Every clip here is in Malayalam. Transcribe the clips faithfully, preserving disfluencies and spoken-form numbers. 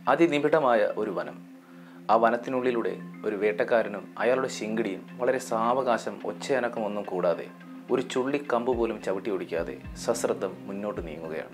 അതിനിബിഡമായ ഒരു വനം. ആ വനത്തിനുള്ളിലൂടെ ഒരു വേട്ടക്കാരനും അയാളുടെ ശിങ്കിടിയും വളരെ സാവകാശം ഒച്ചയനക്കമൊന്നും കൂടാതെ ഒരു ചുള്ളിക്കമ്പ് പോലും ചവിട്ടി ഓടിക്കാതെ സശ്രദ്ധം മുന്നോട്ട് നീങ്ങുകയാണ്.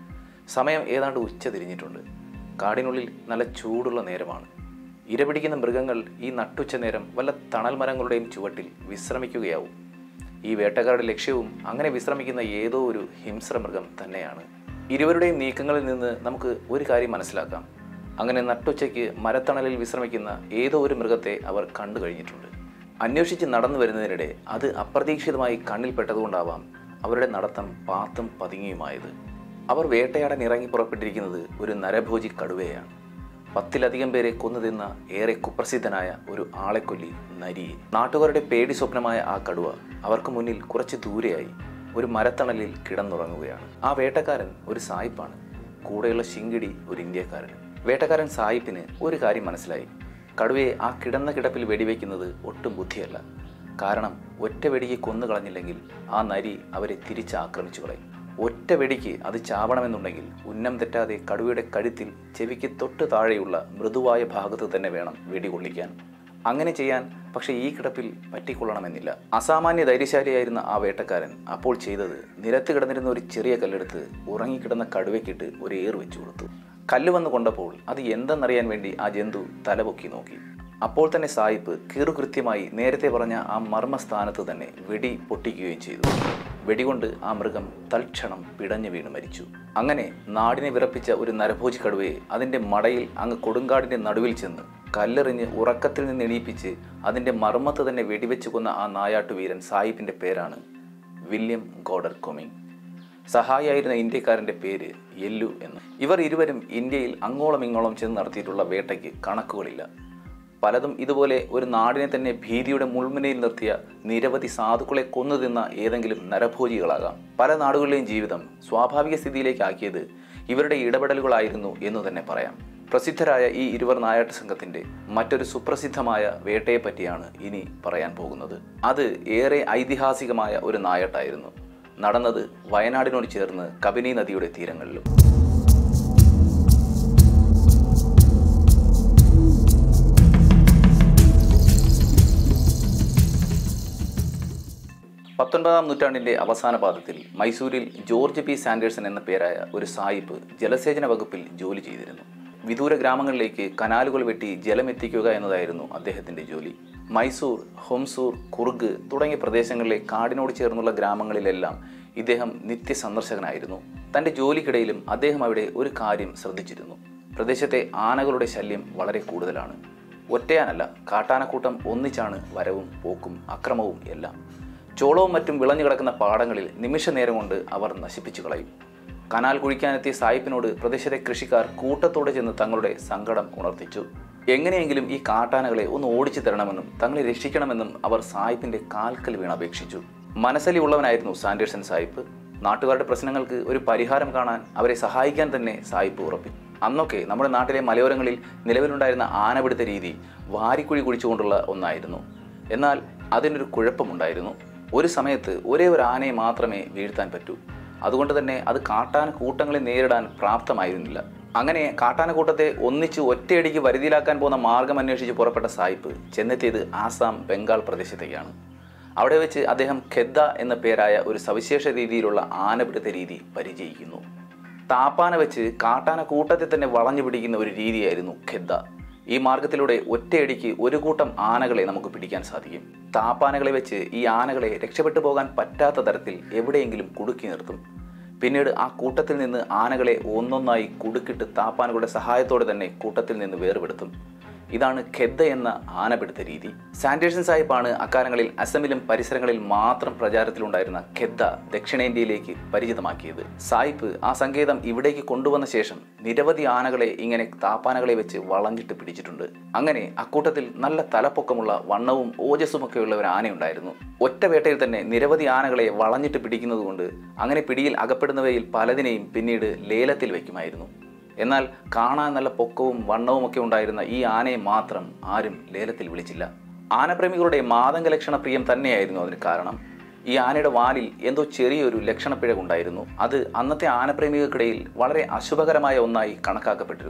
സമയം ഏതാണ്ട് ഉച്ച തിരിഞ്ഞിട്ടുണ്ട്. കാടിനുള്ളിൽ നല്ല ചൂടുള്ള നേരമാണ്. ഇരപിടിക്കുന്ന മൃഗങ്ങൾ ഈ നട്ടുച്ച നേരം വല്ല തണൽ മരങ്ങളുടെയും ചുവട്ടിൽ വിശ്രമിക്കുകയാവും. ഈ വേട്ടക്കാരുടെ ലക്ഷ്യവും അങ്ങനെ വിശ്രമിക്കുന്ന ഏതോ ഒരു ഹിംസ്രമൃഗം തന്നെയാണ്. ഇരുവരുടെയും നീക്കങ്ങളിൽ നിന്ന് നമുക്ക് ഒരു കാര്യം മനസ്സിലാക്കാം. അങ്ങനെ നട്ടുച്ചയ്ക്ക് മരത്തണലിൽ വിശ്രമിക്കുന്ന ഏതോ ഒരു മൃഗത്തെ അവർ കണ്ടു കഴിഞ്ഞിട്ടുണ്ട്. അന്വേഷിച്ച് നടന്നു വരുന്നതിനിടെ അത് അപ്രതീക്ഷിതമായി കണ്ണിൽപ്പെട്ടതുകൊണ്ടാവാം അവരുടെ നടത്തം പാത്തും പതുങ്ങിയുമായത്. അവർ വേട്ടയാടാൻ ഇറങ്ങി പുറപ്പെട്ടിരിക്കുന്നത് ഒരു നരഭോജി കടുവയാണ്. പത്തിലധികം പേരെ കൊന്നു തിന്ന ഏറെ കുപ്രസിദ്ധനായ ഒരു ആളെക്കൊല്ലി നരിയെ. നാട്ടുകാരുടെ പേടി സ്വപ്നമായ ആ കടുവ അവർക്ക് മുന്നിൽ കുറച്ച് ദൂരെയായി ഒരു മരത്തണലിൽ കിടന്നുറങ്ങുകയാണ്. ആ വേട്ടക്കാരൻ ഒരു സായിപ്പാണ്. കൂടെയുള്ള ശിങ്കിടി ഒരു ഇന്ത്യക്കാരൻ. വേട്ടക്കാരൻ സായിപ്പിന് ഒരു കാര്യം മനസ്സിലായി. കടുവയെ ആ കിടന്ന കിടപ്പിൽ വെടിവെക്കുന്നത് ഒട്ടും ബുദ്ധിയല്ല. കാരണം ഒറ്റ വെടിക്ക് കൊന്നു കളഞ്ഞില്ലെങ്കിൽ ആ നരി അവരെ തിരിച്ച് ആക്രമിച്ചു കളയും. ഒറ്റ വെടിക്ക് അത് ചാവണമെന്നുണ്ടെങ്കിൽ ഉന്നം തെറ്റാതെ കടുവയുടെ കഴുത്തിൽ ചെവിക്ക് തൊട്ട് താഴെയുള്ള മൃദുവായ ഭാഗത്ത് തന്നെ വേണം വെടികൊള്ളിക്കാൻ. അങ്ങനെ ചെയ്യാൻ പക്ഷേ ഈ കിടപ്പിൽ പറ്റിക്കൊള്ളണമെന്നില്ല. അസാമാന്യ ധൈര്യശാലിയായിരുന്ന ആ വേട്ടക്കാരൻ അപ്പോൾ ചെയ്തത് നിരത്ത് കിടന്നിരുന്ന ഒരു ചെറിയ കല്ലെടുത്ത് ഉറങ്ങിക്കിടന്ന കടുവയ്ക്കിട്ട് ഒരു ഏറ് വെച്ചു കൊടുത്തു. കല്ല് വന്ന് കൊണ്ടപ്പോൾ അത് എന്തെന്നറിയാൻ വേണ്ടി ആ ജന്തു തലപൊക്കി നോക്കി. അപ്പോൾ തന്നെ സായിപ്പ് കീറുകൃത്യമായി നേരത്തെ പറഞ്ഞ ആ മർമ്മസ്ഥാനത്ത് തന്നെ വെടി പൊട്ടിക്കുകയും ചെയ്തു. വെടികൊണ്ട് ആ മൃഗം തൽക്ഷണം പിടഞ്ഞു വീണ് മരിച്ചു. അങ്ങനെ നാടിനെ വിറപ്പിച്ച ഒരു നരഭോജി കടുവയെ അതിൻ്റെ മടയിൽ അങ്ങ് കൊടുങ്കാടിൻ്റെ നടുവിൽ ചെന്ന് കല്ലെറിഞ്ഞ് ഉറക്കത്തിൽ നിന്ന് എണീപ്പിച്ച് അതിൻ്റെ മർമ്മത്ത് തന്നെ വെടിവെച്ച് കൊന്ന ആ നായാട്ടുവീരൻ സായിപ്പിൻ്റെ പേരാണ് വില്യം ഗോഡർ കുമ്മിങ്. സഹായിയായിരുന്ന ഇന്ത്യക്കാരൻ്റെ പേര് യെല്ലു എന്ന്. ഇവർ ഇരുവരും ഇന്ത്യയിൽ അങ്ങോളം ഇങ്ങോളം ചെന്ന് നടത്തിയിട്ടുള്ള വേട്ടയ്ക്ക് കണക്കുകളില്ല. പലതും ഇതുപോലെ ഒരു നാടിനെ തന്നെ ഭീതിയുടെ മുൾമുനയിൽ നിർത്തിയ നിരവധി സാധുക്കളെ കൊന്നു തിന്ന ഏതെങ്കിലും നരഭോജികളാകാം. പല നാടുകളിലെയും ജീവിതം സ്വാഭാവിക സ്ഥിതിയിലേക്കാക്കിയത് ഇവരുടെ ഇടപെടലുകളായിരുന്നു എന്ന് തന്നെ പറയാം. പ്രസിദ്ധരായ ഈ ഇരുവർ നായാട്ട് സംഘത്തിൻ്റെ മറ്റൊരു സുപ്രസിദ്ധമായ വേട്ടയെ പറ്റിയാണ് ഇനി പറയാൻ പോകുന്നത്. അത് ഏറെ ഐതിഹാസികമായ ഒരു നായാട്ടായിരുന്നു. നടന്നത് വയനാടിനോട് ചേർന്ന് കബനി നദിയുടെ തീരങ്ങളിലും. പത്തൊൻപതാം നൂറ്റാണ്ടിൻ്റെ അവസാന പാദത്തിൽ മൈസൂരിൽ ജോർജ് പി സാൻഡേഴ്സൺ എന്ന പേരായ ഒരു സായിപ്പ് ജലസേചന വകുപ്പിൽ ജോലി ചെയ്തിരുന്നു. വിദൂര ഗ്രാമങ്ങളിലേക്ക് കനാലുകൾ വെട്ടി ജലമെത്തിക്കുക എന്നതായിരുന്നു അദ്ദേഹത്തിൻ്റെ ജോലി. മൈസൂർ, ഹൊംസൂർ, കുർഗ് തുടങ്ങിയ പ്രദേശങ്ങളിലെ കാടിനോട് ചേർന്നുള്ള ഗ്രാമങ്ങളിലെല്ലാം ഇദ്ദേഹം നിത്യസന്ദർശകനായിരുന്നു. തൻ്റെ ജോലിക്കിടയിലും അദ്ദേഹം അവിടെ ഒരു കാര്യം ശ്രദ്ധിച്ചിരുന്നു. പ്രദേശത്തെ ആനകളുടെ ശല്യം വളരെ കൂടുതലാണ്. ഒറ്റയാനല്ല, കാട്ടാനക്കൂട്ടം ഒന്നിച്ചാണ് വരവും പോക്കും അക്രമവും എല്ലാം. ചോളവും മറ്റും വിളഞ്ഞു കിടക്കുന്ന പാടങ്ങളിൽ നിമിഷ നേരം കൊണ്ട് അവർ നശിപ്പിച്ചു കളയും. കനാൽ കുഴിക്കാനെത്തിയ സായിപ്പിനോട് പ്രദേശത്തെ കൃഷിക്കാർ കൂട്ടത്തോടെ ചെന്ന് തങ്ങളുടെ സങ്കടം ഉണർത്തിച്ചു. എങ്ങനെയെങ്കിലും ഈ കാട്ടാനകളെ ഒന്ന് ഓടിച്ചു തരണമെന്നും തങ്ങളെ രക്ഷിക്കണമെന്നും അവർ സായിപ്പിൻ്റെ കാൽക്കൽ വീണ് അപേക്ഷിച്ചു. മനസ്സലി ഉള്ളവനായിരുന്നു സാൻഡേഴ്സൺ സായിപ്പ്. നാട്ടുകാരുടെ പ്രശ്നങ്ങൾക്ക് ഒരു പരിഹാരം കാണാൻ അവരെ സഹായിക്കാൻ തന്നെ സായിപ്പ് ഉറപ്പിച്ചു. അന്നൊക്കെ നമ്മുടെ നാട്ടിലെ മലയോരങ്ങളിൽ നിലവിലുണ്ടായിരുന്ന ആനപിടുത്ത രീതി വാരിക്കുഴി കുഴിച്ചുകൊണ്ടുള്ള ഒന്നായിരുന്നു. എന്നാൽ അതിനൊരു കുഴപ്പമുണ്ടായിരുന്നു. ഒരു സമയത്ത് ഒരേ ഒരു ആനയെ മാത്രമേ വീഴ്ത്താൻ പറ്റൂ. അതുകൊണ്ട് തന്നെ അത് കാട്ടാന കൂട്ടങ്ങളെ നേരിടാൻ പ്രാപ്തമായിരുന്നില്ല. അങ്ങനെ കാട്ടാനക്കൂട്ടത്തെ ഒന്നിച്ച് ഒറ്റയടിക്ക് വരുതിയിലാക്കാൻ പോകുന്ന മാർഗം അന്വേഷിച്ച് പുറപ്പെട്ട സായിപ്പ് ചെന്നെത്തിയത് ആസാം, ബംഗാൾ പ്രദേശത്തേക്കാണ്. അവിടെ വെച്ച് അദ്ദേഹം ഖെദ്ദ എന്ന പേരായ ഒരു സവിശേഷ രീതിയിലുള്ള ആനപിടുത്ത രീതി പരിചയിക്കുന്നു. താപ്പാന വെച്ച് കാട്ടാന കൂട്ടത്തെ തന്നെ വളഞ്ഞു പിടിക്കുന്ന ഒരു രീതിയായിരുന്നു ഖെദ്ദ. ഈ മാർഗത്തിലൂടെ ഒറ്റയടിക്ക് ഒരു കൂട്ടം ആനകളെ നമുക്ക് പിടിക്കാൻ സാധിക്കും. താപ്പാനകളെ വെച്ച് ഈ ആനകളെ രക്ഷപ്പെട്ടു പോകാൻ പറ്റാത്ത തരത്തിൽ എവിടെയെങ്കിലും കുടുക്കി നിർത്തും. പിന്നീട് ആ കൂട്ടത്തിൽ നിന്ന് ആനകളെ ഒന്നൊന്നായി കുടുക്കിട്ട് താപ്പാനകളുടെ സഹായത്തോടെ തന്നെ കൂട്ടത്തിൽ നിന്ന് വേർപെടുത്തും. ഇതാണ് ഖെദ്ദ എന്ന ആനപിടുത്ത രീതി. സാൻഡേഴ്സൺ സാഹിബാണ് അക്കാലങ്ങളിൽ അസമിലും പരിസരങ്ങളിൽ മാത്രം പ്രചാരത്തിലുണ്ടായിരുന്ന ഖെദ്ദ ദക്ഷിണേന്ത്യയിലേക്ക് പരിചിതമാക്കിയത്. സായിപ്പ് ആ സങ്കേതം ഇവിടേക്ക് കൊണ്ടുവന്ന ശേഷം നിരവധി ആനകളെ ഇങ്ങനെ താപ്പാനകളെ വെച്ച് വളഞ്ഞിട്ട് പിടിച്ചിട്ടുണ്ട്. അങ്ങനെ അക്കൂട്ടത്തിൽ നല്ല തലപ്പൊക്കമുള്ള വണ്ണവും ഓജസ്സുമൊക്കെയുള്ള ഒരു ആനയുണ്ടായിരുന്നു. ഒറ്റ വേട്ടയിൽ തന്നെ നിരവധി ആനകളെ വളഞ്ഞിട്ട് പിടിക്കുന്നത് കൊണ്ട് അങ്ങനെ പിടിയിൽ അകപ്പെടുന്നവയിൽ പലതിനെയും പിന്നീട് ലേലത്തിൽ വയ്ക്കുമായിരുന്നു. എന്നാൽ കാണാൻ നല്ല പൊക്കവും വണ്ണവും ഒക്കെ ഉണ്ടായിരുന്ന ഈ ആനയെ മാത്രം ആരും ലേലത്തിൽ വിളിച്ചില്ല. ആനപ്രേമികളുടെ മാതംഗ ലക്ഷണ പ്രിയം തന്നെയായിരുന്നു അതിന് കാരണം. ഈ ആനയുടെ വാലിൽ എന്തോ ചെറിയൊരു ലക്ഷണപ്പിഴവുണ്ടായിരുന്നു. അത് അന്നത്തെ ആനപ്രേമികൾക്കിടയിൽ വളരെ അശുഭകരമായ ഒന്നായി കണക്കാക്കപ്പെട്ടിരുന്നു.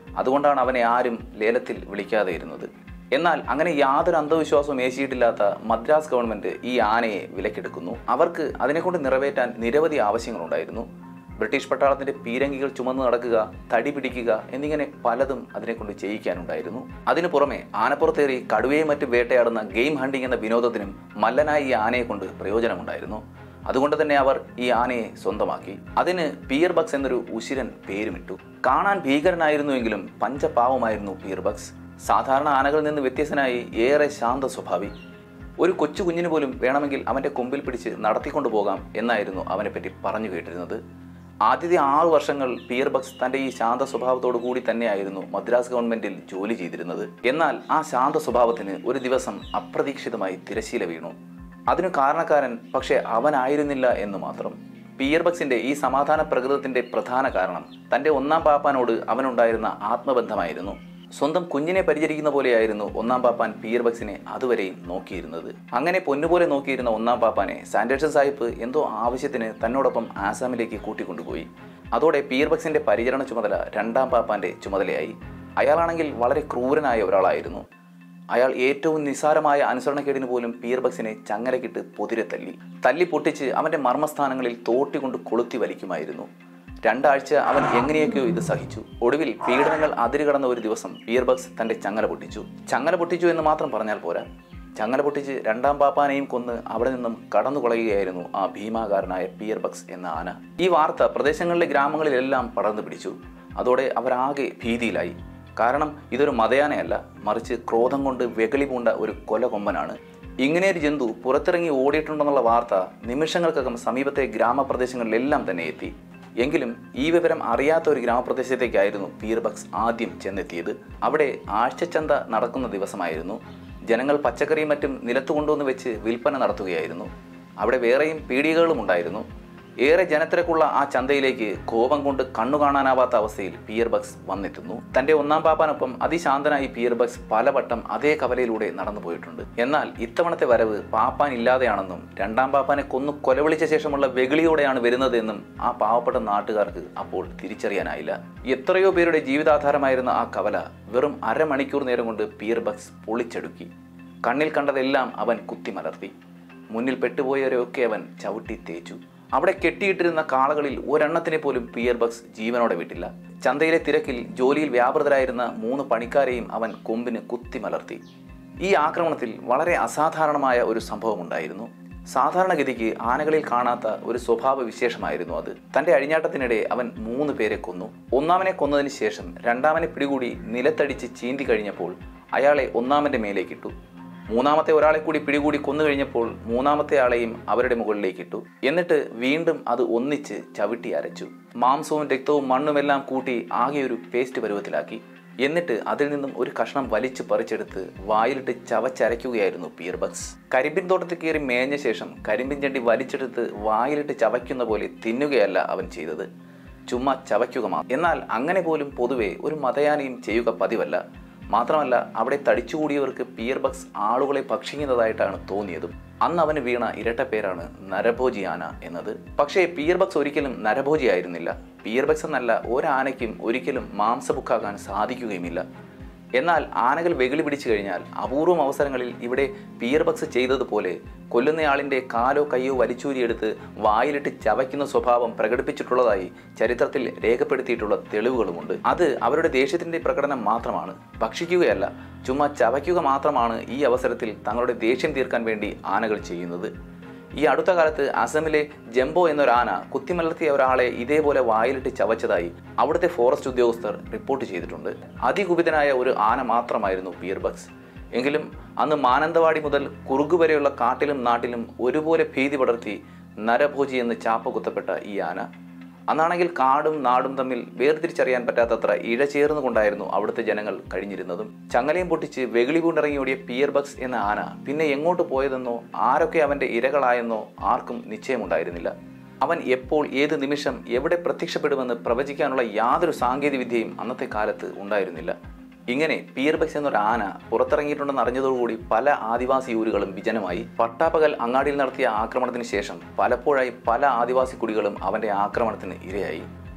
അതുകൊണ്ടാണ് അവനെ ആരും ലേലത്തിൽ വിളിക്കാതെ ഇരുന്നത്. എന്നാൽ അങ്ങനെ യാതൊരു അന്ധവിശ്വാസവും ഏശിയിട്ടില്ലാത്ത മദ്രാസ് ഗവൺമെൻറ് ഈ ആനയെ വിലക്കെടുക്കുന്നു. അവർക്ക് അതിനെക്കൊണ്ട് നിറവേറ്റാൻ നിരവധി ആവശ്യങ്ങളുണ്ടായിരുന്നു. ബ്രിട്ടീഷ് പട്ടാളത്തിൻ്റെ പീരങ്കികൾ ചുമന്ന് നടക്കുക, തടി പിടിക്കുക എന്നിങ്ങനെ പലതും അതിനെക്കൊണ്ട് ചെയ്യിക്കാനുണ്ടായിരുന്നു. അതിനു പുറമെ ആനപ്പുറത്തേറി കടുവയെ മറ്റ് വേട്ടയാടുന്ന ഗെയിം ഹണ്ടിങ് എന്ന വിനോദത്തിനും മല്ലനായി ഈ ആനയെ കൊണ്ട് പ്രയോജനമുണ്ടായിരുന്നു. അതുകൊണ്ട് തന്നെ അവർ ഈ ആനയെ സ്വന്തമാക്കി. അതിന് പിയർ ബക്സ് എന്നൊരു ഉശിരൻ പേരുമിട്ടു. കാണാൻ ഭീകരനായിരുന്നുവെങ്കിലും പഞ്ചപാവമായിരുന്നു പിയർ ബക്സ്. സാധാരണ ആനകളിൽ നിന്ന് വ്യത്യസ്തനായി ഏറെ ശാന്ത സ്വഭാവി. ഒരു കൊച്ചു കുഞ്ഞിന് പോലും വേണമെങ്കിൽ അവൻ്റെ കൊമ്പിൽ പിടിച്ച് നടത്തിക്കൊണ്ടു പോകാം എന്നായിരുന്നു അവനെപ്പറ്റി പറഞ്ഞു കേട്ടിരുന്നത്. ആദ്യത്തെ ആറു വർഷങ്ങൾ പിയർ ബക്സ് തൻ്റെ ഈ ശാന്ത സ്വഭാവത്തോടു കൂടി തന്നെയായിരുന്നു മദ്രാസ് ഗവൺമെൻറ്റിൽ ജോലി ചെയ്തിരുന്നത്. എന്നാൽ ആ ശാന്ത സ്വഭാവത്തിന് ഒരു ദിവസം അപ്രതീക്ഷിതമായി തിരശ്ശീല വീണു. അതിനു കാരണക്കാരൻ പക്ഷേ അവനായിരുന്നില്ല എന്ന് മാത്രം. പിയർ ബക്സിൻ്റെ ഈ സമാധാന പ്രകൃതത്തിൻ്റെ പ്രധാന കാരണം തൻ്റെ ഒന്നാം പാപ്പാനോട് അവനുണ്ടായിരുന്ന ആത്മബന്ധമായിരുന്നു. സ്വന്തം കുഞ്ഞിനെ പരിചരിക്കുന്ന പോലെയായിരുന്നു ഒന്നാം പാപ്പാൻ പിയർ ബക്സിനെ അതുവരെയും നോക്കിയിരുന്നത്. അങ്ങനെ പൊന്നുപോലെ നോക്കിയിരുന്ന ഒന്നാം പാപ്പാനെ സാൻഡേഴ്സൺ സാഹിബ് എന്തോ ആവശ്യത്തിന് തന്നോടൊപ്പം ആസാമിലേക്ക് കൂട്ടിക്കൊണ്ടുപോയി. അതോടെ പിയർ ബക്സിൻ്റെ പരിചരണ ചുമതല രണ്ടാം പാപ്പാൻ്റെ ചുമതലയായി. അയാളാണെങ്കിൽ വളരെ ക്രൂരനായ ഒരാളായിരുന്നു. അയാൾ ഏറ്റവും നിസ്സാരമായ അനുസരണക്കേടിന് പോലും പിയർ ബക്സിനെ ചങ്ങലക്കിട്ട് പൊതിരെ തല്ലി തല്ലി പൊട്ടിച്ച് അവൻ്റെ മർമ്മസ്ഥാനങ്ങളിൽ തോട്ടിക്കൊണ്ട് കൊളുത്തി വലിക്കുമായിരുന്നു. രണ്ടാഴ്ച അവൻ എങ്ങനെയൊക്കെയോ ഇത് സഹിച്ചു. ഒടുവിൽ പീഡനങ്ങൾ അതിരുകടന്ന ഒരു ദിവസം പിയർ ബക്സ് തൻ്റെ ചങ്ങല പൊട്ടിച്ചു. ചങ്ങല പൊട്ടിച്ചു എന്ന് മാത്രം പറഞ്ഞാൽ പോരാ, ചങ്ങല പൊട്ടിച്ച് രണ്ടാം പാപ്പാനെയും കൊന്ന് അവിടെ നിന്നും കടന്നു കളയുകയായിരുന്നു ആ ഭീമാകാരനായ പിയർ ബക്സ് എന്ന ആന. ഈ വാർത്ത പ്രദേശങ്ങളിലെ ഗ്രാമങ്ങളിലെല്ലാം പടർന്നു പിടിച്ചു. അതോടെ അവരാകെ ഭീതിയിലായി. കാരണം ഇതൊരു മതയാനയല്ല, മറിച്ച് ക്രോധം കൊണ്ട് വെകളി പൂണ്ട ഒരു കൊലകൊമ്പനാണ്. ഇങ്ങനെയൊരു ജന്തു പുറത്തിറങ്ങി ഓടിയിട്ടുണ്ടെന്നുള്ള വാർത്ത നിമിഷങ്ങൾക്കകം സമീപത്തെ ഗ്രാമപ്രദേശങ്ങളിലെല്ലാം തന്നെ എത്തി. എങ്കിലും ഈ വിവരം അറിയാത്ത ഒരു ഗ്രാമപ്രദേശത്തേക്കായിരുന്നു പിയർ ബക്സ് ആദ്യം ചെന്നെത്തിയത്. അവിടെ ആഴ്ചച്ചന്ത നടക്കുന്ന ദിവസമായിരുന്നു. ജനങ്ങൾ പച്ചക്കറിയും മറ്റും നിലത്തു കൊണ്ടുവന്ന് വെച്ച് വിൽപ്പന നടത്തുകയായിരുന്നു. അവിടെ വേറെയും പീടികകളും ഉണ്ടായിരുന്നു. ഏറെ ജനത്തിരക്കുള്ള ആ ചന്തയിലേക്ക് കോപം കൊണ്ട് കണ്ണു കാണാനാവാത്ത അവസ്ഥയിൽ പിയർ ബക്സ് വന്നെത്തുന്നു. തൻ്റെ ഒന്നാം പാപ്പാനൊപ്പം അതിശാന്തനായി പിയർ ബക്സ് പലവട്ടം അതേ കവലയിലൂടെ നടന്നു പോയിട്ടുണ്ട്. എന്നാൽ ഇത്തവണത്തെ വരവ് പാപ്പാൻ ഇല്ലാതെയാണെന്നും രണ്ടാം പാപ്പാനെ കൊന്നു കൊലവിളിച്ച ശേഷമുള്ള വെകിളിയോടെയാണ് വരുന്നതെന്നും ആ പാവപ്പെട്ട നാട്ടുകാർക്ക് അപ്പോൾ തിരിച്ചറിയാനായില്ല. എത്രയോ പേരുടെ ജീവിതാധാരമായിരുന്ന ആ കവല വെറും അരമണിക്കൂർ നേരം കൊണ്ട് പിയർ ബക്സ് പൊളിച്ചെടുക്കി. കണ്ണിൽ കണ്ടതെല്ലാം അവൻ കുത്തിമലർത്തി. മുന്നിൽ പെട്ടുപോയവരെയൊക്കെ അവൻ ചവിട്ടി തേച്ചു. അവിടെ കെട്ടിയിട്ടിരുന്ന കാളകളിൽ ഒരെണ്ണത്തിനെ പോലും പിയർ ബക്സ് ജീവനോടെ വിട്ടില്ല. ചന്തയിലെ തിരക്കിൽ ജോലിയിൽ വ്യാപൃതരായിരുന്ന മൂന്ന് പണിക്കാരെയും അവൻ കൊമ്പിന് കുത്തിമലർത്തി. ഈ ആക്രമണത്തിൽ വളരെ അസാധാരണമായ ഒരു സംഭവം ഉണ്ടായിരുന്നു. സാധാരണഗതിക്ക് ആനകളിൽ കാണാത്ത ഒരു സ്വഭാവ വിശേഷമായിരുന്നു അത്. തൻ്റെ അഴിഞ്ഞാട്ടത്തിനിടെ അവൻ മൂന്ന് പേരെ കൊന്നു. ഒന്നാമനെ കൊന്നതിന് ശേഷം രണ്ടാമനെ പിടികൂടി നിലത്തടിച്ച് ചീന്തി കഴിഞ്ഞപ്പോൾ അയാളെ ഒന്നാമൻ്റെ മേലേക്കിട്ടു. മൂന്നാമത്തെ ഒരാളെ കൂടി പിടികൂടി കൊന്നു കഴിഞ്ഞപ്പോൾ മൂന്നാമത്തെ ആളെയും അവരുടെ മുകളിലേക്കിട്ടു. എന്നിട്ട് വീണ്ടും അത് ഒന്നിച്ച് ചവിട്ടി അരച്ചു. മാംസവും രക്തവും മണ്ണുമെല്ലാം കൂട്ടി ആകെ ഒരു പേസ്റ്റ് പരുവത്തിലാക്കി. എന്നിട്ട് അതിൽ നിന്നും ഒരു കഷ്ണം വലിച്ചു പറിച്ചെടുത്ത് വായിലിട്ട് ചവച്ചരയ്ക്കുകയായിരുന്നു പിയർ ബക്സ്. കരിമ്പിൻ തോട്ടത്തിൽ കയറി മേഞ്ഞ ശേഷം കരിമ്പിൻ ചണ്ടി വലിച്ചെടുത്ത് വായിലിട്ട് ചവയ്ക്കുന്ന പോലെ തിന്നുകയല്ല അവൻ ചെയ്തത്, ചുമ്മാ ചവയ്ക്കുക മാത്രം. എന്നാൽ അങ്ങനെ പോലും പൊതുവെ ഒരു മതയാനയും ചെയ്യുക പതിവല്ല. മാത്രമല്ല അവിടെ തടിച്ചുകൂടിയവർക്ക് പിയർ ബക്സ് ആളുകളെ ഭക്ഷിക്കുന്നതായിട്ടാണ് തോന്നിയതും. അന്ന് അവന് വീണ ഇരട്ട പേരാണ് നരഭോജി ആന എന്നത്. പക്ഷേ പിയർ ബക്സ് ഒരിക്കലും നരഭോജി ആയിരുന്നില്ല. പിയർ ബക്സ് എന്നല്ല ഒരാനയ്ക്കും ഒരിക്കലും മാംസഭുക്കാകാൻ സാധിക്കുകയുമില്ല. എന്നാൽ ആനകൾ വെകിളി പിടിച്ചു കഴിഞ്ഞാൽ അപൂർവം അവസരങ്ങളിൽ ഇവിടെ പിയർ ബക്സ് ചെയ്തതുപോലെ കൊല്ലുന്നയാളിൻ്റെ കാലോ കയ്യോ വലിച്ചൂരിയെടുത്ത് വായിലിട്ട് ചവയ്ക്കുന്ന സ്വഭാവം പ്രകടിപ്പിച്ചിട്ടുള്ളതായി ചരിത്രത്തിൽ രേഖപ്പെടുത്തിയിട്ടുള്ള തെളിവുകളുമുണ്ട്. അത് അവരുടെ ദേഷ്യത്തിൻ്റെ പ്രകടനം മാത്രമാണ്, ഭക്ഷിക്കുകയല്ല, ചുമ്മാ ചവയ്ക്കുക മാത്രമാണ് ഈ അവസരത്തിൽ തങ്ങളുടെ ദേഷ്യം തീർക്കാൻ വേണ്ടി ആനകൾ ചെയ്യുന്നത്. ഈ അടുത്ത കാലത്ത് അസമിലെ ജംബോ എന്നൊരാന കുത്തിമലർത്തിയ ഒരാളെ ഇതേപോലെ വായിലിട്ട് ചവച്ചതായി അവിടുത്തെ ഫോറസ്റ്റ് ഉദ്യോഗസ്ഥർ റിപ്പോർട്ട് ചെയ്തിട്ടുണ്ട്. അതികുപിതനായ ഒരു ആന മാത്രമായിരുന്നു പിയർ ബക്സ്. എങ്കിലും അന്ന് മാനന്തവാടി മുതൽ കുറുകു വരെയുള്ള കാട്ടിലും നാട്ടിലും ഒരുപോലെ ഭീതി പടർത്തി നരഭോജി എന്ന് ചാപ്പ കുത്തപ്പെട്ട ഈ ആന. അന്നാണെങ്കിൽ കാടും നാടും തമ്മിൽ വേർതിരിച്ചറിയാൻ പറ്റാത്തത്ര ഇഴചേർന്നു കൊണ്ടായിരുന്നു അവിടുത്തെ ജനങ്ങൾ കഴിഞ്ഞിരുന്നതും. ചങ്ങലയും പൊട്ടിച്ച് വെകിളി പൂണ്ടിറങ്ങിയോടിയ പിയർ ബക്സ് എന്ന ആന പിന്നെ എങ്ങോട്ട് പോയതെന്നോ ആരൊക്കെ അവൻ്റെ ഇരകളായെന്നോ ആർക്കും നിശ്ചയമുണ്ടായിരുന്നില്ല. അവൻ എപ്പോൾ ഏത് നിമിഷം എവിടെ പ്രത്യക്ഷപ്പെടുമെന്ന് പ്രവചിക്കാനുള്ള യാതൊരു സാങ്കേതിക വിദ്യയും അന്നത്തെ കാലത്ത് ഉണ്ടായിരുന്നില്ല. ഇങ്ങനെ പിയർ ബക്സ് എന്നൊരു ആന പുറത്തിറങ്ങിയിട്ടുണ്ടെന്ന് അറിഞ്ഞതോടുകൂടി പല ആദിവാസി ഊരുകളും വിജനമായി. പട്ടാപ്പകൽ അങ്ങാടിയിൽ നടത്തിയ ആക്രമണത്തിന് ശേഷം പലപ്പോഴായി പല ആദിവാസി കുടികളും അവൻ്റെ ആക്രമണത്തിന് ഇരയായി.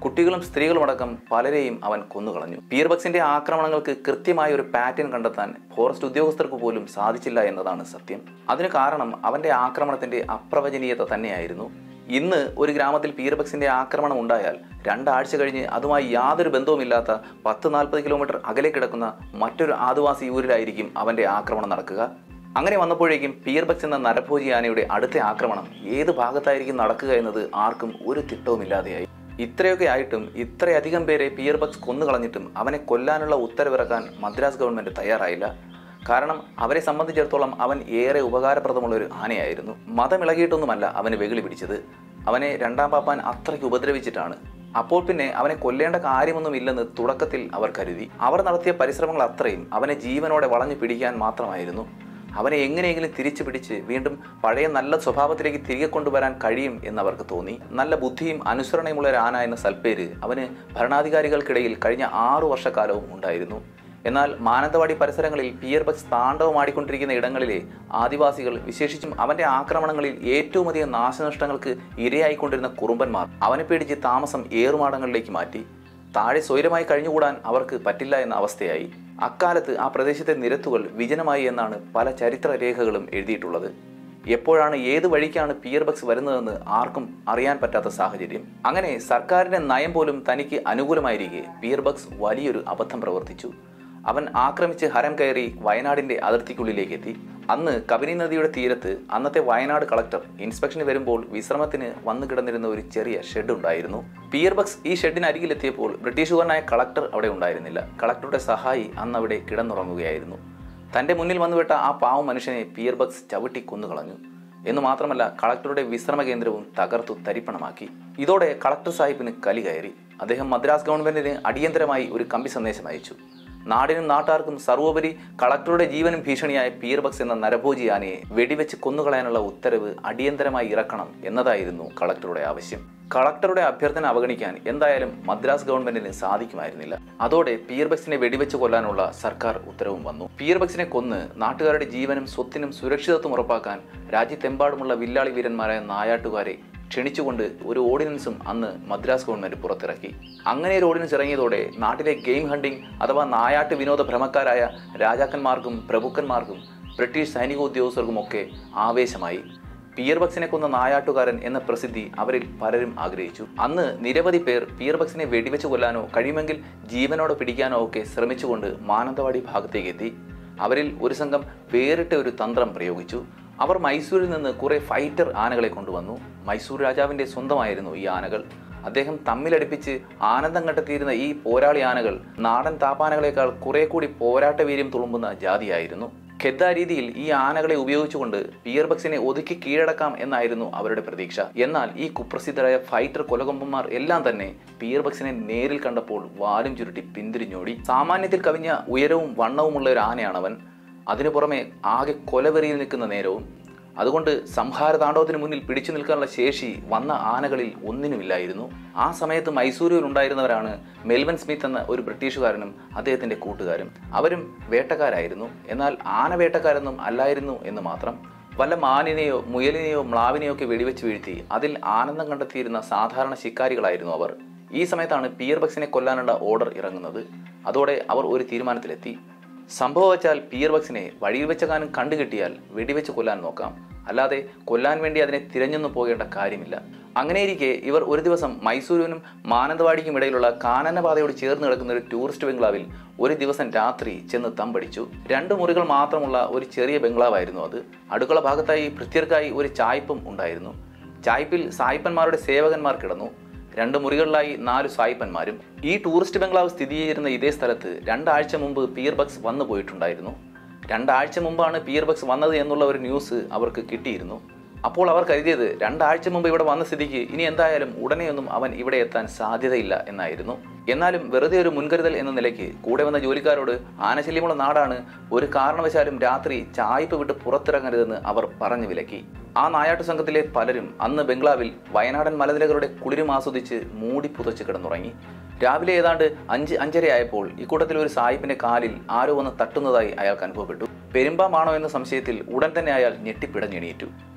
കുട്ടികളും സ്ത്രീകളുമടക്കം പലരെയും അവൻ കൊന്നുകളഞ്ഞു. പിയർ ബക്സിന്റെ ആക്രമണങ്ങൾക്ക് കൃത്യമായ ഒരു പാറ്റേൺ കണ്ടെത്താൻ ഫോറസ്റ്റ് ഉദ്യോഗസ്ഥർക്ക് പോലും സാധിച്ചില്ല എന്നതാണ് സത്യം. അതിന് കാരണം അവന്റെ ആക്രമണത്തിന്റെ അപ്രവചനീയത തന്നെയായിരുന്നു. ഇന്ന് ഒരു ഗ്രാമത്തിൽ പിയർ ബക്സിന്റെ ആക്രമണം ഉണ്ടായാൽ രണ്ടാഴ്ച കഴിഞ്ഞ് അതുമായി യാതൊരു ബന്ധവുമില്ലാത്ത പത്ത് നാൽപ്പത് കിലോമീറ്റർ അകലെ കിടക്കുന്ന മറ്റൊരു ആദിവാസി ഊരിലായിരിക്കും അവന്റെ ആക്രമണം നടക്കുക. അങ്ങനെ വന്നപ്പോഴേക്കും പിയർ ബക്സ് എന്ന നരഭോജി ആനയുടെ അടുത്ത ആക്രമണം ഏത് ഭാഗത്തായിരിക്കും നടക്കുക എന്നത് ആർക്കും ഒരു തിട്ടവുമില്ലാതെയായി. ഇത്രയൊക്കെ ആയിട്ടും ഇത്രയധികം പേരെ പിയർ ബക്സ് കൊന്നുകളഞ്ഞിട്ടും അവനെ കൊല്ലാനുള്ള ഉത്തരവിറക്കാൻ മദ്രാസ് ഗവൺമെന്റ് തയ്യാറായില്ല. കാരണം അവരെ സംബന്ധിച്ചിടത്തോളം അവൻ ഏറെ ഉപകാരപ്രദമുള്ള ഒരു ആനയായിരുന്നു. മതമിളകിയിട്ടൊന്നുമല്ല അവന് വെകിളി പിടിച്ചത്. അവനെ രണ്ടാം പാപ്പാൻ അത്രയ്ക്ക് ഉപദ്രവിച്ചിട്ടാണ്. അപ്പോൾ പിന്നെ അവനെ കൊല്ലേണ്ട കാര്യമൊന്നുമില്ലെന്ന് തുടക്കത്തിൽ അവർ കരുതി. അവർ നടത്തിയ പരിശ്രമങ്ങൾ അത്രയും അവനെ ജീവനോടെ വളഞ്ഞു പിടിക്കാൻ മാത്രമായിരുന്നു. അവനെ എങ്ങനെയെങ്കിലും തിരിച്ചു പിടിച്ച് വീണ്ടും പഴയ നല്ല സ്വഭാവത്തിലേക്ക് തിരികെ കൊണ്ടുവരാൻ കഴിയും എന്നവർക്ക് തോന്നി. നല്ല ബുദ്ധിയും അനുസരണയുമുള്ള ഒരു ആന എന്ന സൽപ്പേര് അവന് ഭരണാധികാരികൾക്കിടയിൽ കഴിഞ്ഞ ആറു വർഷക്കാലവും ഉണ്ടായിരുന്നു. എന്നാൽ മാനന്തവാടി പരിസരങ്ങളിൽ പിയർ ബക്സ് താണ്ഡവമാടിക്കൊണ്ടിരിക്കുന്ന ഇടങ്ങളിലെ ആദിവാസികൾ, വിശേഷിച്ചും അവന്റെ ആക്രമണങ്ങളിൽ ഏറ്റവും അധികം നാശനഷ്ടങ്ങൾക്ക് ഇരയായിക്കൊണ്ടിരുന്ന കുറുമ്പന്മാർ അവനെ പേടിച്ച് താമസം ഏറുമാടങ്ങളിലേക്ക് മാറ്റി. താഴെ സ്വൈരമായി കഴിഞ്ഞുകൂടാൻ അവർക്ക് പറ്റില്ല എന്ന അവസ്ഥയായി. അക്കാലത്ത് ആ പ്രദേശത്തെ നിരത്തുകൾ വിജനമായി എന്നാണ് പല ചരിത്ര രേഖകളും എഴുതിയിട്ടുള്ളത്. എപ്പോഴാണ് ഏത് വഴിക്കാണ് പിയർ ബക്സ് വരുന്നതെന്ന് ആർക്കും അറിയാൻ പറ്റാത്ത സാഹചര്യം. അങ്ങനെ സർക്കാരിന്റെ നയം പോലും തനിക്ക് അനുകൂലമായിരിക്കെ പിയർ ബക്സ് വലിയൊരു അബദ്ധം പ്രവർത്തിച്ചു. അവൻ ആക്രമിച്ച് ഹരം കയറി വയനാടിന്റെ അതിർത്തിക്കുള്ളിലേക്ക് എത്തി. അന്ന് കബനി നദിയുടെ തീരത്ത് അന്നത്തെ വയനാട് കളക്ടർ ഇൻസ്പെക്ഷന് വരുമ്പോൾ വിശ്രമത്തിന് വന്നു കിടന്നിരുന്ന ഒരു ചെറിയ ഷെഡ് ഉണ്ടായിരുന്നു. പിയർ ബക്സ് ഈ ഷെഡിന് അരികിലെത്തിയപ്പോൾ ബ്രിട്ടീഷുകാരനായ കളക്ടർ അവിടെ ഉണ്ടായിരുന്നില്ല. കളക്ടറുടെ സഹായി അന്ന് അവിടെ കിടന്നുറങ്ങുകയായിരുന്നു. തന്റെ മുന്നിൽ വന്നുവിട്ട ആ പാവം മനുഷ്യനെ പിയർ ബക്സ് ചവിട്ടി കൊന്നുകളഞ്ഞു. എന്ന് മാത്രമല്ല, കളക്ടറുടെ വിശ്രമ കേന്ദ്രവും തകർത്തു തരിപ്പണമാക്കി. ഇതോടെ കളക്ടർ സാഹിബിന് കലി കയറി. അദ്ദേഹം മദ്രാസ് ഗവൺമെന്റിന് അടിയന്തരമായി ഒരു കമ്പി സന്ദേശം അയച്ചു. നാടിനും നാട്ടാർക്കും സർവോപരി കളക്ടറുടെ ജീവനും ഭീഷണിയായ പിയർ ബക്സ് എന്ന നരഭോജി ആനയെ വെടിവെച്ച് കൊന്നുകളയാനുള്ള ഉത്തരവ് അടിയന്തരമായി ഇറക്കണം എന്നതായിരുന്നു കളക്ടറുടെ ആവശ്യം. കളക്ടറുടെ അഭ്യർത്ഥന അവഗണിക്കാൻ എന്തായാലും മദ്രാസ് ഗവൺമെന്റിന് സാധിക്കുമായിരുന്നില്ല. അതോടെ പിയർ ബക്സിനെ വെടിവെച്ച് കൊല്ലാനുള്ള സർക്കാർ ഉത്തരവും വന്നു. പിയർ ബക്സിനെ കൊന്ന് നാട്ടുകാരുടെ ജീവനും സ്വത്തിനും സുരക്ഷിതത്വം ഉറപ്പാക്കാൻ രാജ്യത്തെമ്പാടുമുള്ള വില്ലാളി വീരന്മാരായ നായാട്ടുകാരെ ക്ഷണിച്ചുകൊണ്ട് ഒരു ഓർഡിനൻസും അന്ന് മദ്രാസ് ഗവൺമെന്റ് പുറത്തിറക്കി. അങ്ങനെ ഒരു ഓർഡിനൻസ് ഇറങ്ങിയതോടെ നാട്ടിലെ ഗെയിം ഹണ്ടിങ് അഥവാ നായാട്ട് വിനോദ ഭ്രമക്കാരായ രാജാക്കന്മാർക്കും പ്രഭുക്കന്മാർക്കും ബ്രിട്ടീഷ് സൈനികോദ്യോഗസ്ഥർക്കും ഒക്കെ ആവേശമായി. പിയർ ബക്സിനെ കൊന്ന നായാട്ടുകാരൻ എന്ന പ്രസിദ്ധി അവരിൽ പലരും ആഗ്രഹിച്ചു. അന്ന് നിരവധി പേർ പിയർ ബക്സിനെ വെടിവെച്ച് കൊല്ലാനോ കഴിയുമെങ്കിൽ ജീവനോടെ പിടിക്കാനോ ഒക്കെ ശ്രമിച്ചുകൊണ്ട് മാനന്തവാടി ഭാഗത്തേക്ക് എത്തി. അവരിൽ ഒരു സംഘം വേറിട്ട ഒരു തന്ത്രം പ്രയോഗിച്ചു. അവർ മൈസൂരിൽ നിന്ന് കുറെ ഫൈറ്റർ ആനകളെ കൊണ്ടുവന്നു. മൈസൂർ രാജാവിന്റെ സ്വന്തമായിരുന്നു ഈ ആനകൾ. അദ്ദേഹം തമ്മിലടിപ്പിച്ച് ആനന്ദം കണ്ടെത്തിയിരുന്ന ഈ പോരാളി ആനകൾ നാടൻ താപ്പാനകളെക്കാൾ കുറെ കൂടി പോരാട്ട വീര്യം തുളുമ്പുന്ന ജാതിയായിരുന്നു. ഖെദ്ദ രീതിയിൽ ഈ ആനകളെ ഉപയോഗിച്ചുകൊണ്ട് പിയർ ബക്സിനെ ഒതുക്കി കീഴടക്കാം എന്നായിരുന്നു അവരുടെ പ്രതീക്ഷ. എന്നാൽ ഈ കുപ്രസിദ്ധരായ ഫൈറ്റർ കൊലകൊമ്പന്മാർ എല്ലാം തന്നെ പിയർ ബക്സിനെ നേരിൽ കണ്ടപ്പോൾ വാലും ചുരുട്ടി പിന്തിരിഞ്ഞോടി. സാമാന്യത്തിൽ കവിഞ്ഞ ഉയരവും വണ്ണവുമുള്ള ഒരു ആനയാണവൻ. അതിനു പുറമെ ആകെ കൊലവെറിയിൽ നിൽക്കുന്ന നേരവും. അതുകൊണ്ട് സംഹാര താണ്ഡവത്തിന് മുന്നിൽ പിടിച്ചു നിൽക്കാനുള്ള ശേഷി വന്ന ആനകളിൽ ഒന്നിനുമില്ലായിരുന്നു. ആ സമയത്ത് മൈസൂരിൽ ഉണ്ടായിരുന്നവരാണ് മെൽവൻ സ്മിത്ത് എന്ന ഒരു ബ്രിട്ടീഷുകാരനും അദ്ദേഹത്തിന്റെ കൂട്ടുകാരും. അവരും വേട്ടക്കാരായിരുന്നു. എന്നാൽ ആന വേട്ടക്കാരൊന്നും അല്ലായിരുന്നു എന്ന് മാത്രം. വല്ല മാനിനെയോ മുയലിനെയോ മ്ലാവിനെയോ ഒക്കെ വെടിവെച്ച് വീഴ്ത്തി അതിൽ ആനന്ദം കണ്ടെത്തിയിരുന്ന സാധാരണ ശിക്കാരികളായിരുന്നു അവർ. ഈ സമയത്താണ് പിയർ ബക്സിനെ കൊല്ലാനുള്ള ഓർഡർ ഇറങ്ങുന്നത്. അതോടെ അവർ ഒരു തീരുമാനത്തിലെത്തി. സംഭവം വെച്ചാൽ പിയർ ബക്സിനെ വഴിയിൽ വെച്ചകാനും കണ്ടുകിട്ടിയാൽ വെടിവെച്ച് കൊല്ലാൻ നോക്കാം, അല്ലാതെ കൊല്ലാൻ വേണ്ടി അതിനെ തിരഞ്ഞൊന്നും പോകേണ്ട കാര്യമില്ല. അങ്ങനെയിരിക്കെ ഇവർ ഒരു ദിവസം മൈസൂരിനും മാനന്തവാടിക്കും ഇടയിലുള്ള കാനനപാതയോട് ചേർന്ന് കിടക്കുന്ന ഒരു ടൂറിസ്റ്റ് ബംഗ്ലാവിൽ ഒരു ദിവസം രാത്രി ചെന്ന് തമ്പടിച്ചു. രണ്ട് മുറികൾ മാത്രമുള്ള ഒരു ചെറിയ ബംഗ്ലാവായിരുന്നു അത്. അടുക്കള ഭാഗത്തായി ഭൃത്യർക്കായി ഒരു ചായ്പും ഉണ്ടായിരുന്നു. ചായ്പിൽ സായിപ്പന്മാരുടെ സേവകന്മാർ കിടന്നു. രണ്ട് മുറികളിലായി നാലു സായിപ്പന്മാരും. ഈ ടൂറിസ്റ്റ് ബംഗ്ലാവ് സ്ഥിതി ചെയ്തിരുന്ന ഇതേ സ്ഥലത്ത് രണ്ടാഴ്ച മുമ്പ് പിയർ ബക്സ് വന്നു പോയിട്ടുണ്ടായിരുന്നു. രണ്ടാഴ്ച മുമ്പാണ് പിയർ ബക്സ് വന്നത് എന്നുള്ള ഒരു ന്യൂസ് അവർക്ക് കിട്ടിയിരുന്നു. അപ്പോൾ അവർ കരുതിയത് രണ്ടാഴ്ച മുമ്പ് ഇവിടെ വന്ന സ്ഥിതിക്ക് ഇനി എന്തായാലും ഉടനെയൊന്നും അവൻ ഇവിടെ എത്താൻ സാധ്യതയില്ല എന്നായിരുന്നു. എന്നാലും വെറുതെ ഒരു മുൻകരുതൽ എന്ന നിലയ്ക്ക് കൂടെ വന്ന ജോലിക്കാരോട് ആനശല്യമുള്ള നാടാണ്, ഒരു കാരണവശാലും രാത്രി ചായ്പ് വിട്ട് പുറത്തിറങ്ങരുതെന്ന് അവർ പറഞ്ഞു വിലക്കി. ആ നായാട്ടു സംഘത്തിലെ പലരും അന്ന് ബംഗ്ലാവിൽ വയനാടൻ മലനിരകളുടെ കുളിരും ആസ്വദിച്ച് മൂടി പുതച്ച് കിടന്നുറങ്ങി. രാവിലെ ഏതാണ്ട് അഞ്ച് അഞ്ചരയായപ്പോൾ ഇക്കൂട്ടത്തിൽ ഒരു സായിപ്പിന്റെ കാലിൽ ആരോ വന്ന് തട്ടുന്നതായി അയാൾക്ക് അനുഭവപ്പെട്ടു. പെരുമ്പാമാണോ എന്ന സംശയത്തിൽ ഉടൻ തന്നെ അയാൾ ഞെട്ടിപ്പിടഞ്ഞെണീറ്റു.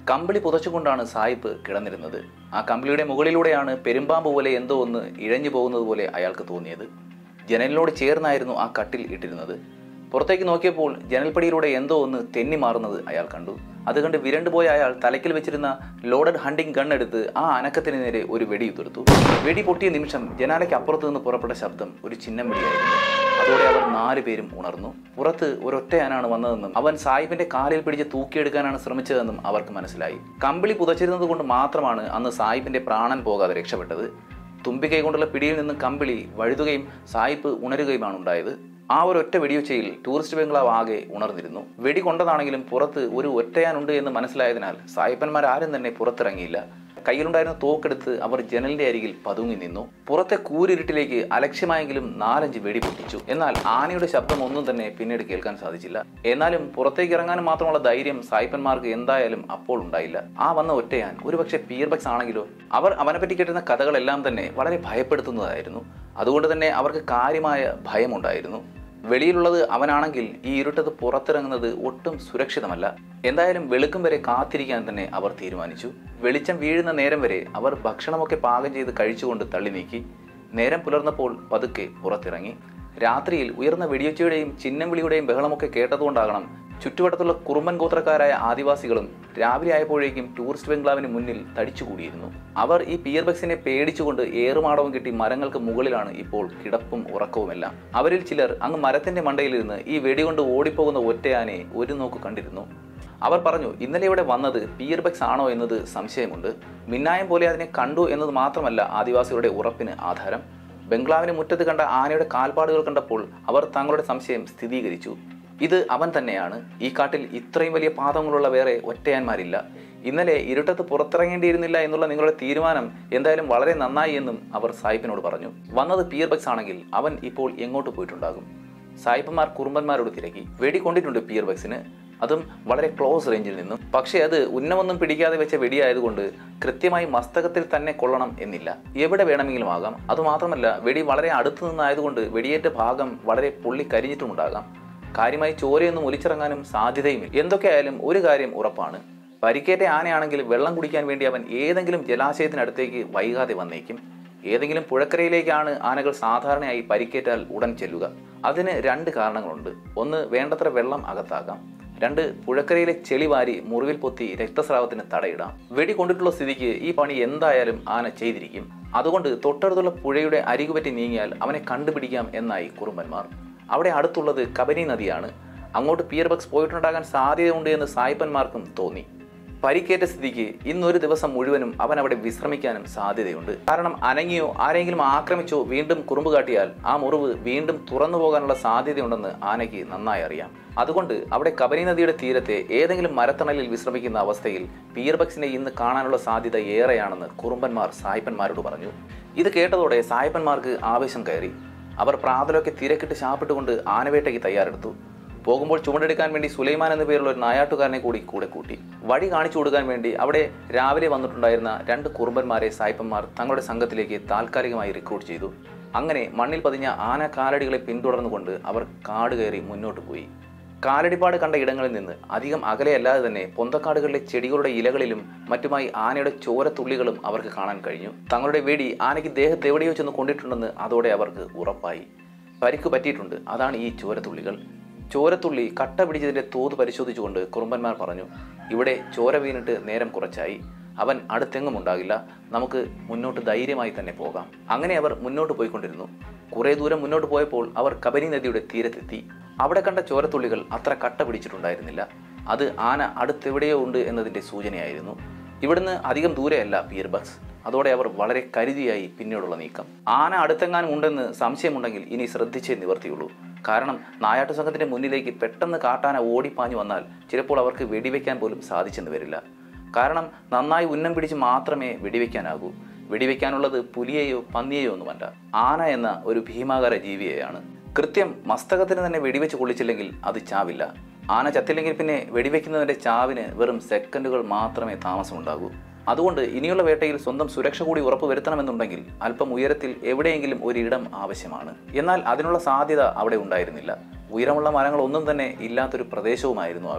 കമ്പിളി പുതച്ചുകൊണ്ടാണ് സായിപ്പ് കിടന്നിരുന്നത്. ആ കമ്പിളിയുടെ മുകളിലൂടെയാണ് പെരുമ്പാമ്പ് പോലെ എന്തോ ഒന്ന് ഇഴഞ്ഞു പോകുന്നത് പോലെ അയാൾക്ക് തോന്നിയത്. ജനലിനോട് ചേർന്നായിരുന്നു ആ കട്ടിൽ ഇട്ടിരുന്നത്. പുറത്തേക്ക് നോക്കിയപ്പോൾ ജനൽപ്പടിയിലൂടെ എന്തോ ഒന്ന് തെന്നി മാറുന്നത് അയാൾ കണ്ടു. അത് കണ്ട് വിരണ്ടുപോയ അയാൾ തലയ്ക്കിൽ വെച്ചിരുന്ന ലോഡഡ് ഹണ്ടിങ് ഗൺ എടുത്ത് ആ അനക്കത്തിന് നേരെ ഒരു വെടിയുതിർത്തു. വെടി പൊട്ടിയ നിമിഷം ജനാലയ്ക്ക് അപ്പുറത്ത് നിന്ന് പുറപ്പെട്ട ശബ്ദം ഒരു ചിഹ്നം വെടിയായിരുന്നു. അതോടെ അവർ നാലു പേരും ഉണർന്നു. പുറത്ത് ഒരൊറ്റയാനാണ് വന്നതെന്നും അവൻ സായിപ്പിന്റെ കാലിൽ പിടിച്ച് തൂക്കിയെടുക്കാനാണ് ശ്രമിച്ചതെന്നും അവർക്ക് മനസ്സിലായി. കമ്പിളി പുതച്ചിരുന്നത് കൊണ്ട് മാത്രമാണ് അന്ന് സായിപ്പിന്റെ പ്രാണൻ പോകാതെ രക്ഷപ്പെട്ടത്. തുമ്പിക്കൈ കൊണ്ടുള്ള പിടിയിൽ നിന്ന് കമ്പിളി വഴുതുകയും സായിപ്പ് ഉണരുകയുമാണ് ഉണ്ടായത്. ആ ഒരു ഒറ്റ വെടിയൊച്ചയിൽ ടൂറിസ്റ്റ് ബംഗ്ലാവ് ആകെ ഉണർന്നിരുന്നു. വെടി കൊണ്ടതാണെങ്കിലും പുറത്ത് ഒരു ഒറ്റയാനുണ്ട് എന്ന് മനസ്സിലായതിനാൽ സായിപ്പന്മാർ ആരും തന്നെ പുറത്തിറങ്ങിയില്ല. കയ്യിലുണ്ടായിരുന്ന തോക്കെടുത്ത് അവർ ജനലിന്റെ അരികിൽ പതുങ്ങി നിന്നു. പുറത്തെ കൂരിരുട്ടിലേക്ക് അലക്ഷ്യമായെങ്കിലും നാലഞ്ച് വെടി പൊട്ടിച്ചു. എന്നാൽ ആനയുടെ ശബ്ദം ഒന്നും തന്നെ പിന്നീട് കേൾക്കാൻ സാധിച്ചില്ല. എന്നാലും പുറത്തേക്ക് ഇറങ്ങാനും മാത്രമുള്ള ധൈര്യം സായിപ്പന്മാർക്ക് എന്തായാലും അപ്പോൾ ഉണ്ടായില്ല. ആ വന്ന ഒറ്റയാൻ ഒരുപക്ഷെ പിയർ ബക്സ് ആണെങ്കിലോ? അവർ അവനെ പറ്റി കേട്ടുന്ന കഥകളെല്ലാം തന്നെ വളരെ ഭയപ്പെടുത്തുന്നതായിരുന്നു. അതുകൊണ്ട് തന്നെ അവർക്ക് കാര്യമായ ഭയമുണ്ടായിരുന്നു. വെളിയിലുള്ളത് അവനാണെങ്കിൽ ഈ ഇരുട്ടത്ത് പുറത്തിറങ്ങുന്നത് ഒട്ടും സുരക്ഷിതമല്ല. എന്തായാലും വെളുക്കും വരെ കാത്തിരിക്കാൻ തന്നെ അവർ തീരുമാനിച്ചു. വെളിച്ചം വീഴുന്ന നേരം വരെ അവർ ഭക്ഷണമൊക്കെ പാകം ചെയ്ത് കഴിച്ചുകൊണ്ട് തള്ളി നീക്കി. നേരം പുലർന്നപ്പോൾ പതുക്കെ പുറത്തിറങ്ങി. രാത്രിയിൽ ഉയർന്ന വെടിയൊച്ചയുടെയും ചിഹ്നം വിളിയുടെയും ബഹളമൊക്കെ കേട്ടതുകൊണ്ടാകണം ചുറ്റുവട്ടത്തുള്ള കുറുമ്പൻ ഗോത്രക്കാരായ ആദിവാസികളും രാവിലെ ആയപ്പോഴേക്കും ടൂറിസ്റ്റ് ബംഗ്ലാവിന് മുന്നിൽ തടിച്ചുകൂടിയിരുന്നു. അവർ ഈ പിയർ ബക്സിനെ പേടിച്ചുകൊണ്ട് ഏറുമാടവും കിട്ടി മരങ്ങൾക്ക് മുകളിലാണ് ഇപ്പോൾ കിടപ്പും ഉറക്കവുമെല്ലാം. അവരിൽ ചിലർ അങ്ങ് മരത്തിന്റെ മണ്ടയിലിരുന്ന് ഈ വെടികൊണ്ട് ഓടിപ്പോകുന്ന ഒറ്റയാനെ ഒരു നോക്ക് കണ്ടിരുന്നു. അവർ പറഞ്ഞു, ഇന്നലെ ഇവിടെ വന്നത് പിയർ ബക്സ് ആണോ എന്നത് സംശയമുണ്ട്. മിന്നായം പോലെ അതിനെ കണ്ടു എന്നത് മാത്രമല്ല ആദിവാസികളുടെ ഉറപ്പിന് ആധാരം. ബംഗ്ലാവിന് മുറ്റത്ത് കണ്ട ആനയുടെ കാൽപ്പാടുകൾ കണ്ടപ്പോൾ അവർ തങ്ങളുടെ സംശയം സ്ഥിരീകരിച്ചു. ഇത് അവൻ തന്നെയാണ്. ഈ കാട്ടിൽ ഇത്രയും വലിയ പാദങ്ങളുള്ള വേറെ ഒറ്റയാന്മാരില്ല. ഇന്നലെ ഇരുട്ടത്ത് പുറത്തിറങ്ങേണ്ടിയിരുന്നില്ല എന്നുള്ള നിങ്ങളുടെ തീരുമാനം എന്തായാലും വളരെ നന്നായി എന്നും അവർ സായിപ്പിനോട് പറഞ്ഞു. വന്നത് പിയർ ബക്സ് ആണെങ്കിൽ അവൻ ഇപ്പോൾ എങ്ങോട്ട് പോയിട്ടുണ്ടാകും? സായിപ്പന്മാർ കുറുമ്പന്മാരോട് തിരക്കി. വെടി കൊണ്ടിട്ടുണ്ട് പിയർ ബക്സിന്, അതും വളരെ ക്ലോസ് റേഞ്ചിൽ നിന്നും. പക്ഷേ അത് ഉന്നമൊന്നും പിടിക്കാതെ വെച്ച വെടിയായതുകൊണ്ട് കൃത്യമായി മസ്തകത്തിൽ തന്നെ കൊള്ളണം എന്നില്ല. എവിടെ വേണമെങ്കിലും ആകാം. അതുമാത്രമല്ല വെടി വളരെ അടുത്തു നിന്നായതുകൊണ്ട് വെടിയേറ്റ ഭാഗം വളരെ പൊള്ളി കരിഞ്ഞിട്ടുമുണ്ടാകാം. കാര്യമായി ചോരയൊന്നും ഒലിച്ചിറങ്ങാനും സാധ്യതയുമില്ല. എന്തൊക്കെയായാലും ഒരു കാര്യം ഉറപ്പാണ്, പരിക്കേറ്റ ആനയാണെങ്കിൽ വെള്ളം കുടിക്കാൻ വേണ്ടി അവൻ ഏതെങ്കിലും ജലാശയത്തിനടുത്തേക്ക് വൈകാതെ വന്നേക്കും. ഏതെങ്കിലും പുഴക്കരയിലേക്കാണ് ആനകൾ സാധാരണയായി പരിക്കേറ്റാൽ ഉടൻ ചെല്ലുക. അതിന് രണ്ട് കാരണങ്ങളുണ്ട്. ഒന്ന്, വേണ്ടത്ര വെള്ളം അകത്താക്കാം. രണ്ട്, പുഴക്കരയിലെ ചെളി വാരി മുറിവിൽ പൊത്തി രക്തസ്രാവത്തിന് തടയിടാം. വെടി കൊണ്ടിട്ടുള്ള സ്ഥിതിക്ക് ഈ പണി എന്തായാലും ആന ചെയ്തിരിക്കും. അതുകൊണ്ട് തൊട്ടടുത്തുള്ള പുഴയുടെ അരികുപറ്റി നീങ്ങിയാൽ അവനെ കണ്ടുപിടിക്കാം എന്നായി കുറുമ്പന്മാർ. അവിടെ അടുത്തുള്ളത് കബനി നദിയാണ്. അങ്ങോട്ട് പിയർ ബക്സ് പോയിട്ടുണ്ടാകാൻ സാധ്യതയുണ്ട് എന്ന് സായിപ്പന്മാർക്കും തോന്നി. പരിക്കേറ്റ സ്ഥിതിക്ക് ഇന്നൊരു ദിവസം മുഴുവനും അവൻ അവിടെ വിശ്രമിക്കാനും സാധ്യതയുണ്ട്. കാരണം അനങ്ങിയോ ആരെങ്കിലും ആക്രമിച്ചോ വീണ്ടും കുറുമ്പ് കാട്ടിയാൽ ആ മുറിവ് വീണ്ടും തുറന്നു പോകാനുള്ള സാധ്യതയുണ്ടെന്ന് ആനയ്ക്ക് നന്നായി അറിയാം. അതുകൊണ്ട് അവിടെ കബനി നദിയുടെ തീരത്തെ ഏതെങ്കിലും മരത്തണലിൽ വിശ്രമിക്കുന്ന അവസ്ഥയിൽ പിയർ ബക്സിനെ ഇന്ന് കാണാനുള്ള സാധ്യത ഏറെയാണെന്ന് കുറുമ്പന്മാർ സായിപ്പന്മാരോട് പറഞ്ഞു. ഇത് കേട്ടതോടെ സായിപ്പന്മാർക്ക് ആവേശം കയറി. അവർ പ്രാതലൊക്കെ തിരക്കിട്ട് ശാപ്പിട്ടുകൊണ്ട് ആനവേട്ടയ്ക്ക് തയ്യാറെടുത്തു. പോകുമ്പോൾ ചൂണ്ടെടുക്കാൻ വേണ്ടി സുലൈമാൻ എന്ന പേരുള്ള ഒരു നായാട്ടുകാരനെ കൂടി കൂടെ കൂട്ടി. വഴി കാണിച്ചു കൊടുക്കാൻ വേണ്ടി അവിടെ രാവിലെ വന്നിട്ടുണ്ടായിരുന്ന രണ്ട് കുറുമ്പന്മാരെ സായിപ്പന്മാർ തങ്ങളുടെ സംഘത്തിലേക്ക് താൽക്കാലികമായി റിക്രൂട്ട് ചെയ്തു. അങ്ങനെ മണ്ണിൽ പതിഞ്ഞ ആന കാലടികളെ പിന്തുടർന്നുകൊണ്ട് അവർ കാട് കയറി മുന്നോട്ട് പോയി. കാലടിപ്പാട് കണ്ട ഇടങ്ങളിൽ നിന്ന് അധികം അകലെയല്ലാതെ തന്നെ പൊന്തക്കാടുകളിലെ ചെടികളുടെ ഇലകളിലും മറ്റുമായി ആനയുടെ ചോരത്തുള്ളികളും അവർക്ക് കാണാൻ കഴിഞ്ഞു. തങ്ങളുടെ വെടി ആനയ്ക്ക് ദേഹത്ത് എവിടെയോ ചെന്ന് കൊണ്ടിട്ടുണ്ടെന്ന് അതോടെ അവർക്ക് ഉറപ്പായി. പരിക്ക് പറ്റിയിട്ടുണ്ട്, അതാണ് ഈ ചോരത്തുള്ളികൾ. ചോരത്തുള്ളി കട്ട പിടിച്ചതിൻ്റെ തോത് പരിശോധിച്ചുകൊണ്ട് കുറുമ്പന്മാർ പറഞ്ഞു, ഇവിടെ ചോര വീണിട്ട് നേരം കുറച്ചായി. അവൻ അടുത്തെങ്ങും ഉണ്ടാകില്ല. നമുക്ക് മുന്നോട്ട് ധൈര്യമായി തന്നെ പോകാം. അങ്ങനെ അവർ മുന്നോട്ട് പോയിക്കൊണ്ടിരുന്നു. കുറേ ദൂരം മുന്നോട്ട് പോയപ്പോൾ അവർ കബനി നദിയുടെ തീരത്തെത്തി. അവിടെ കണ്ട ചോരത്തുള്ളികൾ അത്ര കട്ട പിടിച്ചിട്ടുണ്ടായിരുന്നില്ല. അത് ആന അടുത്തെവിടെയോ ഉണ്ട് എന്നതിൻ്റെ സൂചനയായിരുന്നു. ഇവിടുന്ന് അധികം ദൂരെയല്ല പിയർ ബക്സ്. അതോടെ അവർ വളരെ കരുതിയായി പിന്നീടുള്ള നീക്കം. ആന അടുത്തെങ്ങാനും ഉണ്ടെന്ന് സംശയമുണ്ടെങ്കിൽ ഇനി ശ്രദ്ധിച്ചേ നിവർത്തിയുള്ളൂ. കാരണം നായാട്ടു സംഘത്തിൻ്റെ മുന്നിലേക്ക് പെട്ടെന്ന് കാട്ടാന ഓടിപ്പാഞ്ഞു വന്നാൽ ചിലപ്പോൾ അവർക്ക് വെടിവെക്കാൻ പോലും സാധിച്ചെന്ന് വരില്ല. കാരണം നന്നായി ഉന്നം പിടിച്ച് മാത്രമേ വെടിവെക്കാനാകൂ. വെടിവെക്കാനുള്ളത് പുലിയെയോ പന്നിയെയോ ഒന്നുമല്ല, ആന എന്ന ഒരു ഭീമാകാര ജീവിയെയാണ്. കൃത്യം മസ്തകത്തിന് തന്നെ വെടിവെച്ച് കൊള്ളിച്ചില്ലെങ്കിൽ അത് ചാവില്ല. ആന ചത്തില്ലെങ്കിൽ പിന്നെ വെടിവെക്കുന്നതിൻ്റെ ചാവിന് വെറും സെക്കൻഡുകൾ മാത്രമേ താമസമുണ്ടാകൂ. അതുകൊണ്ട് ഇനിയുള്ള വേട്ടയിൽ സ്വന്തം സുരക്ഷ കൂടി ഉറപ്പുവരുത്തണമെന്നുണ്ടെങ്കിൽ അല്പം ഉയരത്തിൽ എവിടെയെങ്കിലും ഒരിടം ആവശ്യമാണ്. എന്നാൽ അതിനുള്ള സാധ്യത അവിടെ ഉണ്ടായിരുന്നില്ല. ഉയരമുള്ള മരങ്ങളൊന്നും തന്നെ ഇല്ലാത്തൊരു പ്രദേശവുമായിരുന്നു അവിടം.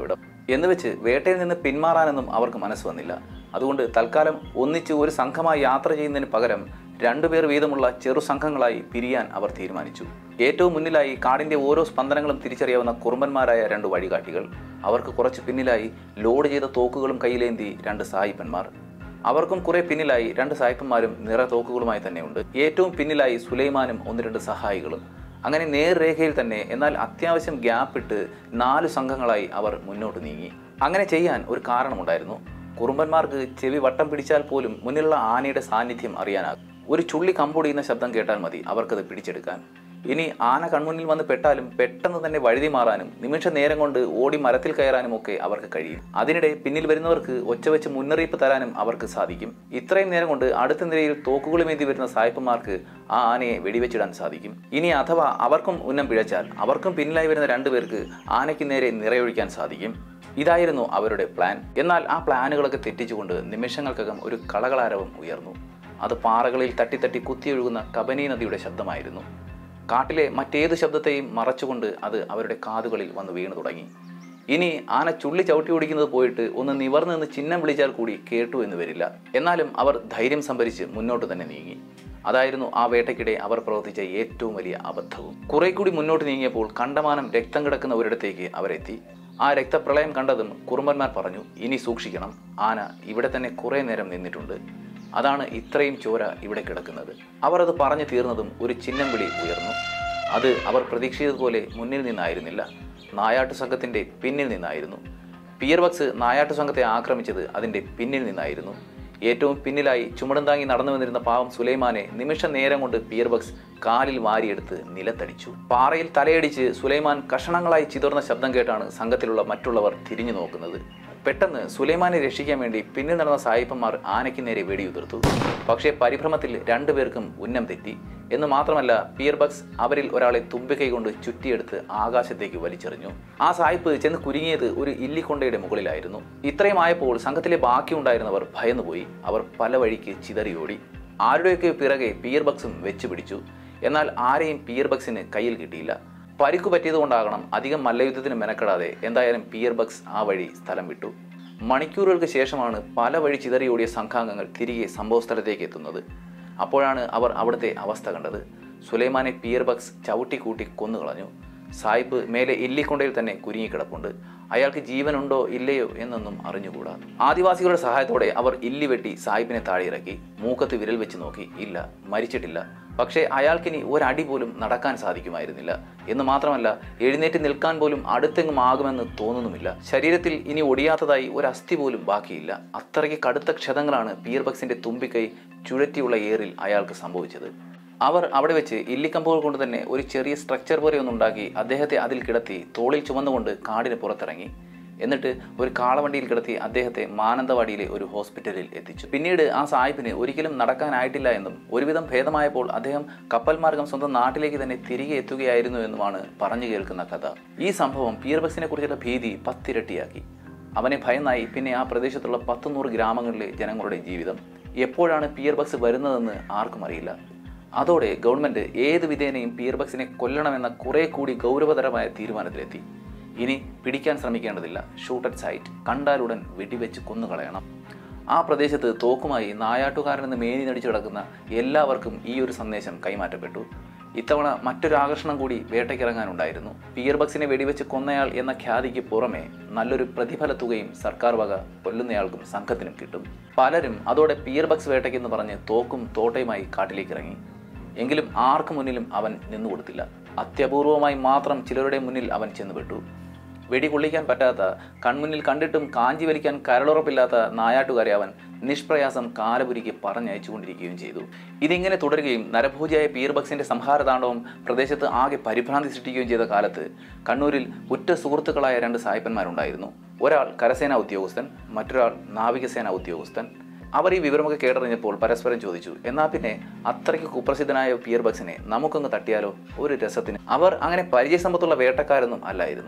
എന്ന് വെച്ച് വേട്ടയിൽ നിന്ന് പിന്മാറാനൊന്നും അവർക്ക് മനസ്സ് വന്നില്ല. അതുകൊണ്ട് തൽക്കാലം ഒന്നിച്ച് ഒരു സംഘമായി യാത്ര ചെയ്യുന്നതിന് പകരം രണ്ടുപേർ വീതമുള്ള ചെറു സംഘങ്ങളായി പിരിയാൻ അവർ തീരുമാനിച്ചു. ഏറ്റവും മുന്നിലായി കാടിന്റെ ഓരോ സ്പന്ദനങ്ങളും തിരിച്ചറിയാവുന്ന കുറുമ്പന്മാരായ രണ്ട് വഴികാട്ടികൾ, അവർക്ക് കുറച്ച് പിന്നിലായി ലോഡ് ചെയ്ത തോക്കുകളും കയ്യിലേന്തി രണ്ട് സായിപ്പന്മാർ, അവർക്കും കുറെ പിന്നിലായി രണ്ട് സായിപ്പന്മാരും നിറ തോക്കുകളുമായി തന്നെയുണ്ട്. ഏറ്റവും പിന്നിലായി സുലൈമാനും ഒന്ന് രണ്ട് സഹായികളും. അങ്ങനെ നേർരേഖയിൽ തന്നെ എന്നാൽ അത്യാവശ്യം ഗ്യാപ്പിട്ട് നാല് സംഘങ്ങളായി അവർ മുന്നോട്ട് നീങ്ങി. അങ്ങനെ ചെയ്യാൻ ഒരു കാരണമുണ്ടായിരുന്നു. കുറുമ്പന്മാർക്ക് ചെവി വട്ടം പിടിച്ചാൽ പോലും മുന്നിലുള്ള ആനയുടെ സാന്നിധ്യം അറിയാനാകും. ഒരു ചുള്ളി കമ്പൊടിയുന്ന ശബ്ദം കേട്ടാൽ മതി അവർക്കത് പിടിച്ചെടുക്കാൻ. ഇനി ആന കൺമുന്നിൽ വന്ന് പെട്ടാലും പെട്ടെന്ന് തന്നെ വഴുതി മാറാനും നിമിഷ നേരം കൊണ്ട് ഓടി മരത്തിൽ കയറാനും ഒക്കെ അവർക്ക് കഴിയും. അതിനിടെ പിന്നിൽ വരുന്നവർക്ക് ഒച്ച വെച്ച് മുന്നറിയിപ്പ് തരാനും അവർക്ക് സാധിക്കും. ഇത്രയും നേരം കൊണ്ട് അടുത്ത നിരയിൽ തോക്കുകളുമേന്തി വരുന്ന സായിപ്പന്മാർക്ക് ആ ആനയെ വെടിവെച്ചിടാൻ സാധിക്കും. ഇനി അഥവാ അവർക്കും ഉന്നം പിഴച്ചാൽ അവർക്കും പിന്നിലായി വരുന്ന രണ്ടുപേർക്ക് ആനയ്ക്ക് നേരെ നിറയൊഴിക്കാൻ സാധിക്കും. ഇതായിരുന്നു അവരുടെ പ്ലാൻ. എന്നാൽ ആ പ്ലാനുകളൊക്കെ തെറ്റിച്ചുകൊണ്ട് നിമിഷങ്ങൾക്കകം ഒരു കളകളാരവം ഉയർന്നു. അത് പാറകളിൽ തട്ടിത്തട്ടി കുത്തിയൊഴുകുന്ന കബനി നദിയുടെ ശബ്ദമായിരുന്നു. കാട്ടിലെ മറ്റേതു ശബ്ദത്തെയും മറച്ചുകൊണ്ട് അത് അവരുടെ കാതുകളിൽ വന്ന് വീണു തുടങ്ങി. ഇനി ആന ചുള്ളി ചവിട്ടി ഓടിക്കുന്നത് പോയിട്ട് ഒന്ന് നിവർന്ന് നിന്ന് ചിഹ്നം വിളിച്ചാൽ കൂടി കേട്ടു എന്ന് വരില്ല. എന്നാലും അവർ ധൈര്യം സംഭരിച്ച് മുന്നോട്ട് തന്നെ നീങ്ങി. അതായിരുന്നു ആ വേട്ടയ്ക്കിടെ അവർ പ്രവർത്തിച്ച ഏറ്റവും വലിയ അബദ്ധവും. കുറെ കൂടി മുന്നോട്ട് നീങ്ങിയപ്പോൾ കണ്ടമാനം രക്തം കിടക്കുന്ന ഒരിടത്തേക്ക് അവരെത്തി. ആ രക്തപ്രളയം കണ്ടതും കുറുമ്പന്മാർ പറഞ്ഞു, ഇനി സൂക്ഷിക്കണം, ആന ഇവിടെ തന്നെ കുറെ നേരം നിന്നിട്ടുണ്ട്, അതാണ് ഇത്രയും ചോര ഇവിടെ കിടക്കുന്നത്. അവർ അത് പറഞ്ഞു തീർന്നതും ഒരു ചിഹ്നം വിളി ഉയർന്നു. അത് അവർ പ്രതീക്ഷിച്ചതുപോലെ മുന്നിൽ നിന്നായിരുന്നില്ല, നായാട്ടു സംഘത്തിന്റെ പിന്നിൽ നിന്നായിരുന്നു. പിയർ ബക്സ് നായാട്ടു സംഘത്തെ ആക്രമിച്ചത് അതിന്റെ പിന്നിൽ നിന്നായിരുന്നു. ഏറ്റവും പിന്നിലായി ചുമടും താങ്ങി നടന്നു വന്നിരുന്ന പാവം സുലൈമാനെ നിമിഷ നേരം കൊണ്ട് പിയർ ബക്സ് കാലിൽ വാരിയെടുത്ത് നിലത്തടിച്ചു. പാറയിൽ തലയടിച്ച് സുലൈമാൻ കഷണങ്ങളായി ചിതർന്ന ശബ്ദം കേട്ടാണ് സംഘത്തിലുള്ള മറ്റുള്ളവർ തിരിഞ്ഞു നോക്കുന്നത്. പെട്ടെന്ന് സുലൈമാനെ രക്ഷിക്കാൻ വേണ്ടി പിന്നിൽ നടന്ന സായിപ്പന്മാർ ആനയ്ക്ക് നേരെ വെടിയുതിർത്തു. പക്ഷേ പരിഭ്രമത്തിൽ രണ്ടുപേർക്കും ഉന്നം തെറ്റി. എന്ന് മാത്രമല്ല, പിയർ ബക്സ് അവരിൽ ഒരാളെ തുമ്പിക്കൈ കൊണ്ട് ചുറ്റിയെടുത്ത് ആകാശത്തേക്ക് വലിച്ചെറിഞ്ഞു. ആ സായിപ്പ് ചെന്ന് കുരുങ്ങിയത് ഒരു ഇല്ലിക്കൊണ്ടയുടെ മുകളിലായിരുന്നു. ഇത്രയും ആയപ്പോൾ സംഘത്തിലെ ബാക്കിയുണ്ടായിരുന്നവർ ഭയന്നുപോയി. അവർ പല വഴിക്ക് ചിതറിയോടി. ആരുടെയൊക്കെ പിറകെ പിയർ ബക്സും വെച്ചു പിടിച്ചു. എന്നാൽ ആരെയും പിയർ ബക്സിന് കയ്യിൽ കിട്ടിയില്ല. പരിക്കു പറ്റിയതുകൊണ്ടാകണം അധികം മല്ലയുദ്ധത്തിന് മെനക്കെടാതെ എന്തായാലും പിയർ ബക്സ് ആ വഴി സ്ഥലം വിട്ടു. മണിക്കൂറുകൾക്ക് ശേഷമാണ് പല വഴി ചിതറിയോടിയ സംഘാംഗങ്ങൾ തിരികെ സംഭവസ്ഥലത്തേക്ക് എത്തുന്നത്. അപ്പോഴാണ് അവർ അവിടുത്തെ അവസ്ഥ കണ്ടത്. സുലൈമാനെ പിയർ ബക്സ് ചവിട്ടിക്കൂട്ടി കൊന്നുകളഞ്ഞു. സായിപ്പ് മേലെ ഇല്ലിക്കൊണ്ടയിൽ തന്നെ കുരുങ്ങിക്കിടപ്പുണ്ട്. അയാൾക്ക് ജീവനുണ്ടോ ഇല്ലയോ എന്നൊന്നും അറിഞ്ഞുകൂടാ. ആദിവാസികളുടെ സഹായത്തോടെ അവർ ഇല്ലി വെട്ടി സായിപ്പിനെ താഴെയിറക്കി. മൂക്കത്ത് വിരൽ വെച്ച് നോക്കി, ഇല്ല, മരിച്ചിട്ടില്ല. പക്ഷേ അയാൾക്കിനി ഒരടി പോലും നടക്കാൻ സാധിക്കുമായിരുന്നില്ല. എന്ന് മാത്രമല്ല, എഴുന്നേറ്റ് നിൽക്കാൻ പോലും അടുത്തെങ്ങും ആകുമെന്ന് തോന്നുന്നുമില്ല. ശരീരത്തിൽ ഇനി ഒടിയാത്തതായി ഒരു അസ്ഥി പോലും ബാക്കിയില്ല. അത്രയ്ക്ക് കടുത്ത ക്ഷതങ്ങളാണ് പിയർ ബക്സിന്റെ തുമ്പിക്കൈ ചുഴറ്റിയുള്ള ഏറിൽ അയാൾക്ക് സംഭവിച്ചത്. അവർ അവിടെ വെച്ച് ഇല്ലിക്കമ്പുകൾ കൊണ്ട് തന്നെ ഒരു ചെറിയ സ്ട്രക്ചർ പോലെ ഒന്നുണ്ടാക്കി അദ്ദേഹത്തെ അതിൽ കിടത്തി തോളിൽ ചുമന്നുകൊണ്ട് കാടിന് പുറത്തിറങ്ങി. എന്നിട്ട് ഒരു കാളവണ്ടിയിൽ കിടത്തി അദ്ദേഹത്തെ മാനന്തവാടിയിലെ ഒരു ഹോസ്പിറ്റലിൽ എത്തിച്ചു. പിന്നീട് ആ സായിപ്പിന് ഒരിക്കലും നടക്കാനായിട്ടില്ല എന്നും ഒരുവിധം ഭേദമായപ്പോൾ അദ്ദേഹം കപ്പൽ മാർഗം സ്വന്തം നാട്ടിലേക്ക് തന്നെ തിരികെ എത്തുകയായിരുന്നു എന്നുമാണ് പറഞ്ഞു കേൾക്കുന്ന കഥ. ഈ സംഭവം പിയർ ബക്സിനെ കുറിച്ചുള്ള ഭീതി പത്തിരട്ടിയാക്കി. അവനെ ഭയന്നായി പിന്നെ ആ പ്രദേശത്തുള്ള പത്ത് നൂറ് ഗ്രാമങ്ങളിലെ ജനങ്ങളുടെ ജീവിതം. എപ്പോഴാണ് പിയർ ബക്സ് വരുന്നതെന്ന് ആർക്കും അറിയില്ല. അതോടെ ഗവൺമെന്റ് ഏത് വിധേനയും പിയർ ബക്സിനെ കൊല്ലണമെന്ന കുറെ കൂടി ഗൗരവതരമായ തീരുമാനത്തിലെത്തി. ഇനി പിടിക്കാൻ ശ്രമിക്കേണ്ടതില്ല, ഷൂട്ട് അറ്റ് സൈറ്റ്, കണ്ടാലുടൻ വെടിവെച്ച് കൊന്നുകളയണം. ആ പ്രദേശത്ത് തോക്കുമായി നായാട്ടുകാരനെന്ന് മേനി നടിച്ചു കിടക്കുന്ന എല്ലാവർക്കും ഈ ഒരു സന്ദേശം കൈമാറ്റപ്പെട്ടു. ഇത്തവണ മറ്റൊരു ആകർഷണം കൂടി വേട്ടയ്ക്കിറങ്ങാനുണ്ടായിരുന്നു. പിയർ ബക്സിനെ വെടിവെച്ച് കൊന്നയാൾ എന്ന ഖ്യാതിക്ക് പുറമെ നല്ലൊരു പ്രതിഫല തുകയും സർക്കാർ വക കൊല്ലുന്നയാൾക്കും സംഘത്തിനും കിട്ടും. പലരും അതോടെ പിയർ ബക്സ് വേട്ടയ്ക്കെന്ന് പറഞ്ഞ് തോക്കും തോട്ടയുമായി കാട്ടിലേക്ക് ഇറങ്ങി. എങ്കിലും ആർക്കു മുന്നിലും അവൻ നിന്നുകൊടുത്തില്ല. അത്യപൂർവമായി മാത്രം ചിലരുടെ മുന്നിൽ അവൻ ചെന്നുപെട്ടു. വെടി കൊള്ളിക്കാൻ പറ്റാത്ത, കൺമുന്നിൽ കണ്ടിട്ടും കാഞ്ചി വലിക്കാൻ കരളുറപ്പില്ലാത്ത നായാട്ടുകാരെ അവൻ നിഷ്പ്രയാസം കാലപുരിക്ക് പറഞ്ഞയച്ചുകൊണ്ടിരിക്കുകയും ചെയ്തു. ഇതിങ്ങനെ തുടരുകയും നരഭോജിയായ പിയർ ബക്സിന്റെ സംഹാരതാണ്ഡവം പ്രദേശത്ത് ആകെ പരിഭ്രാന്തി സൃഷ്ടിക്കുകയും ചെയ്ത കാലത്ത് കണ്ണൂരിൽ ഉറ്റ സുഹൃത്തുക്കളായ രണ്ട് സായിപ്പന്മാരുണ്ടായിരുന്നു. ഒരാൾ കരസേനാ ഉദ്യോഗസ്ഥൻ, മറ്റൊരാൾ നാവികസേനാ ഉദ്യോഗസ്ഥൻ. അവർ ഈ വിവരമൊക്കെ കേട്ടറിഞ്ഞപ്പോൾ പരസ്പരം ചോദിച്ചു, എന്നാ പിന്നെ അത്രയ്ക്ക് കുപ്രസിദ്ധനായ പിയർ ബക്സിനെ നമുക്കൊന്ന് തട്ടിയാലോ, ഒരു രസത്തിന്. അവർ അങ്ങനെ പരിചയസമ്പത്തുള്ള വേട്ടക്കാരൊന്നും അല്ലായിരുന്നു.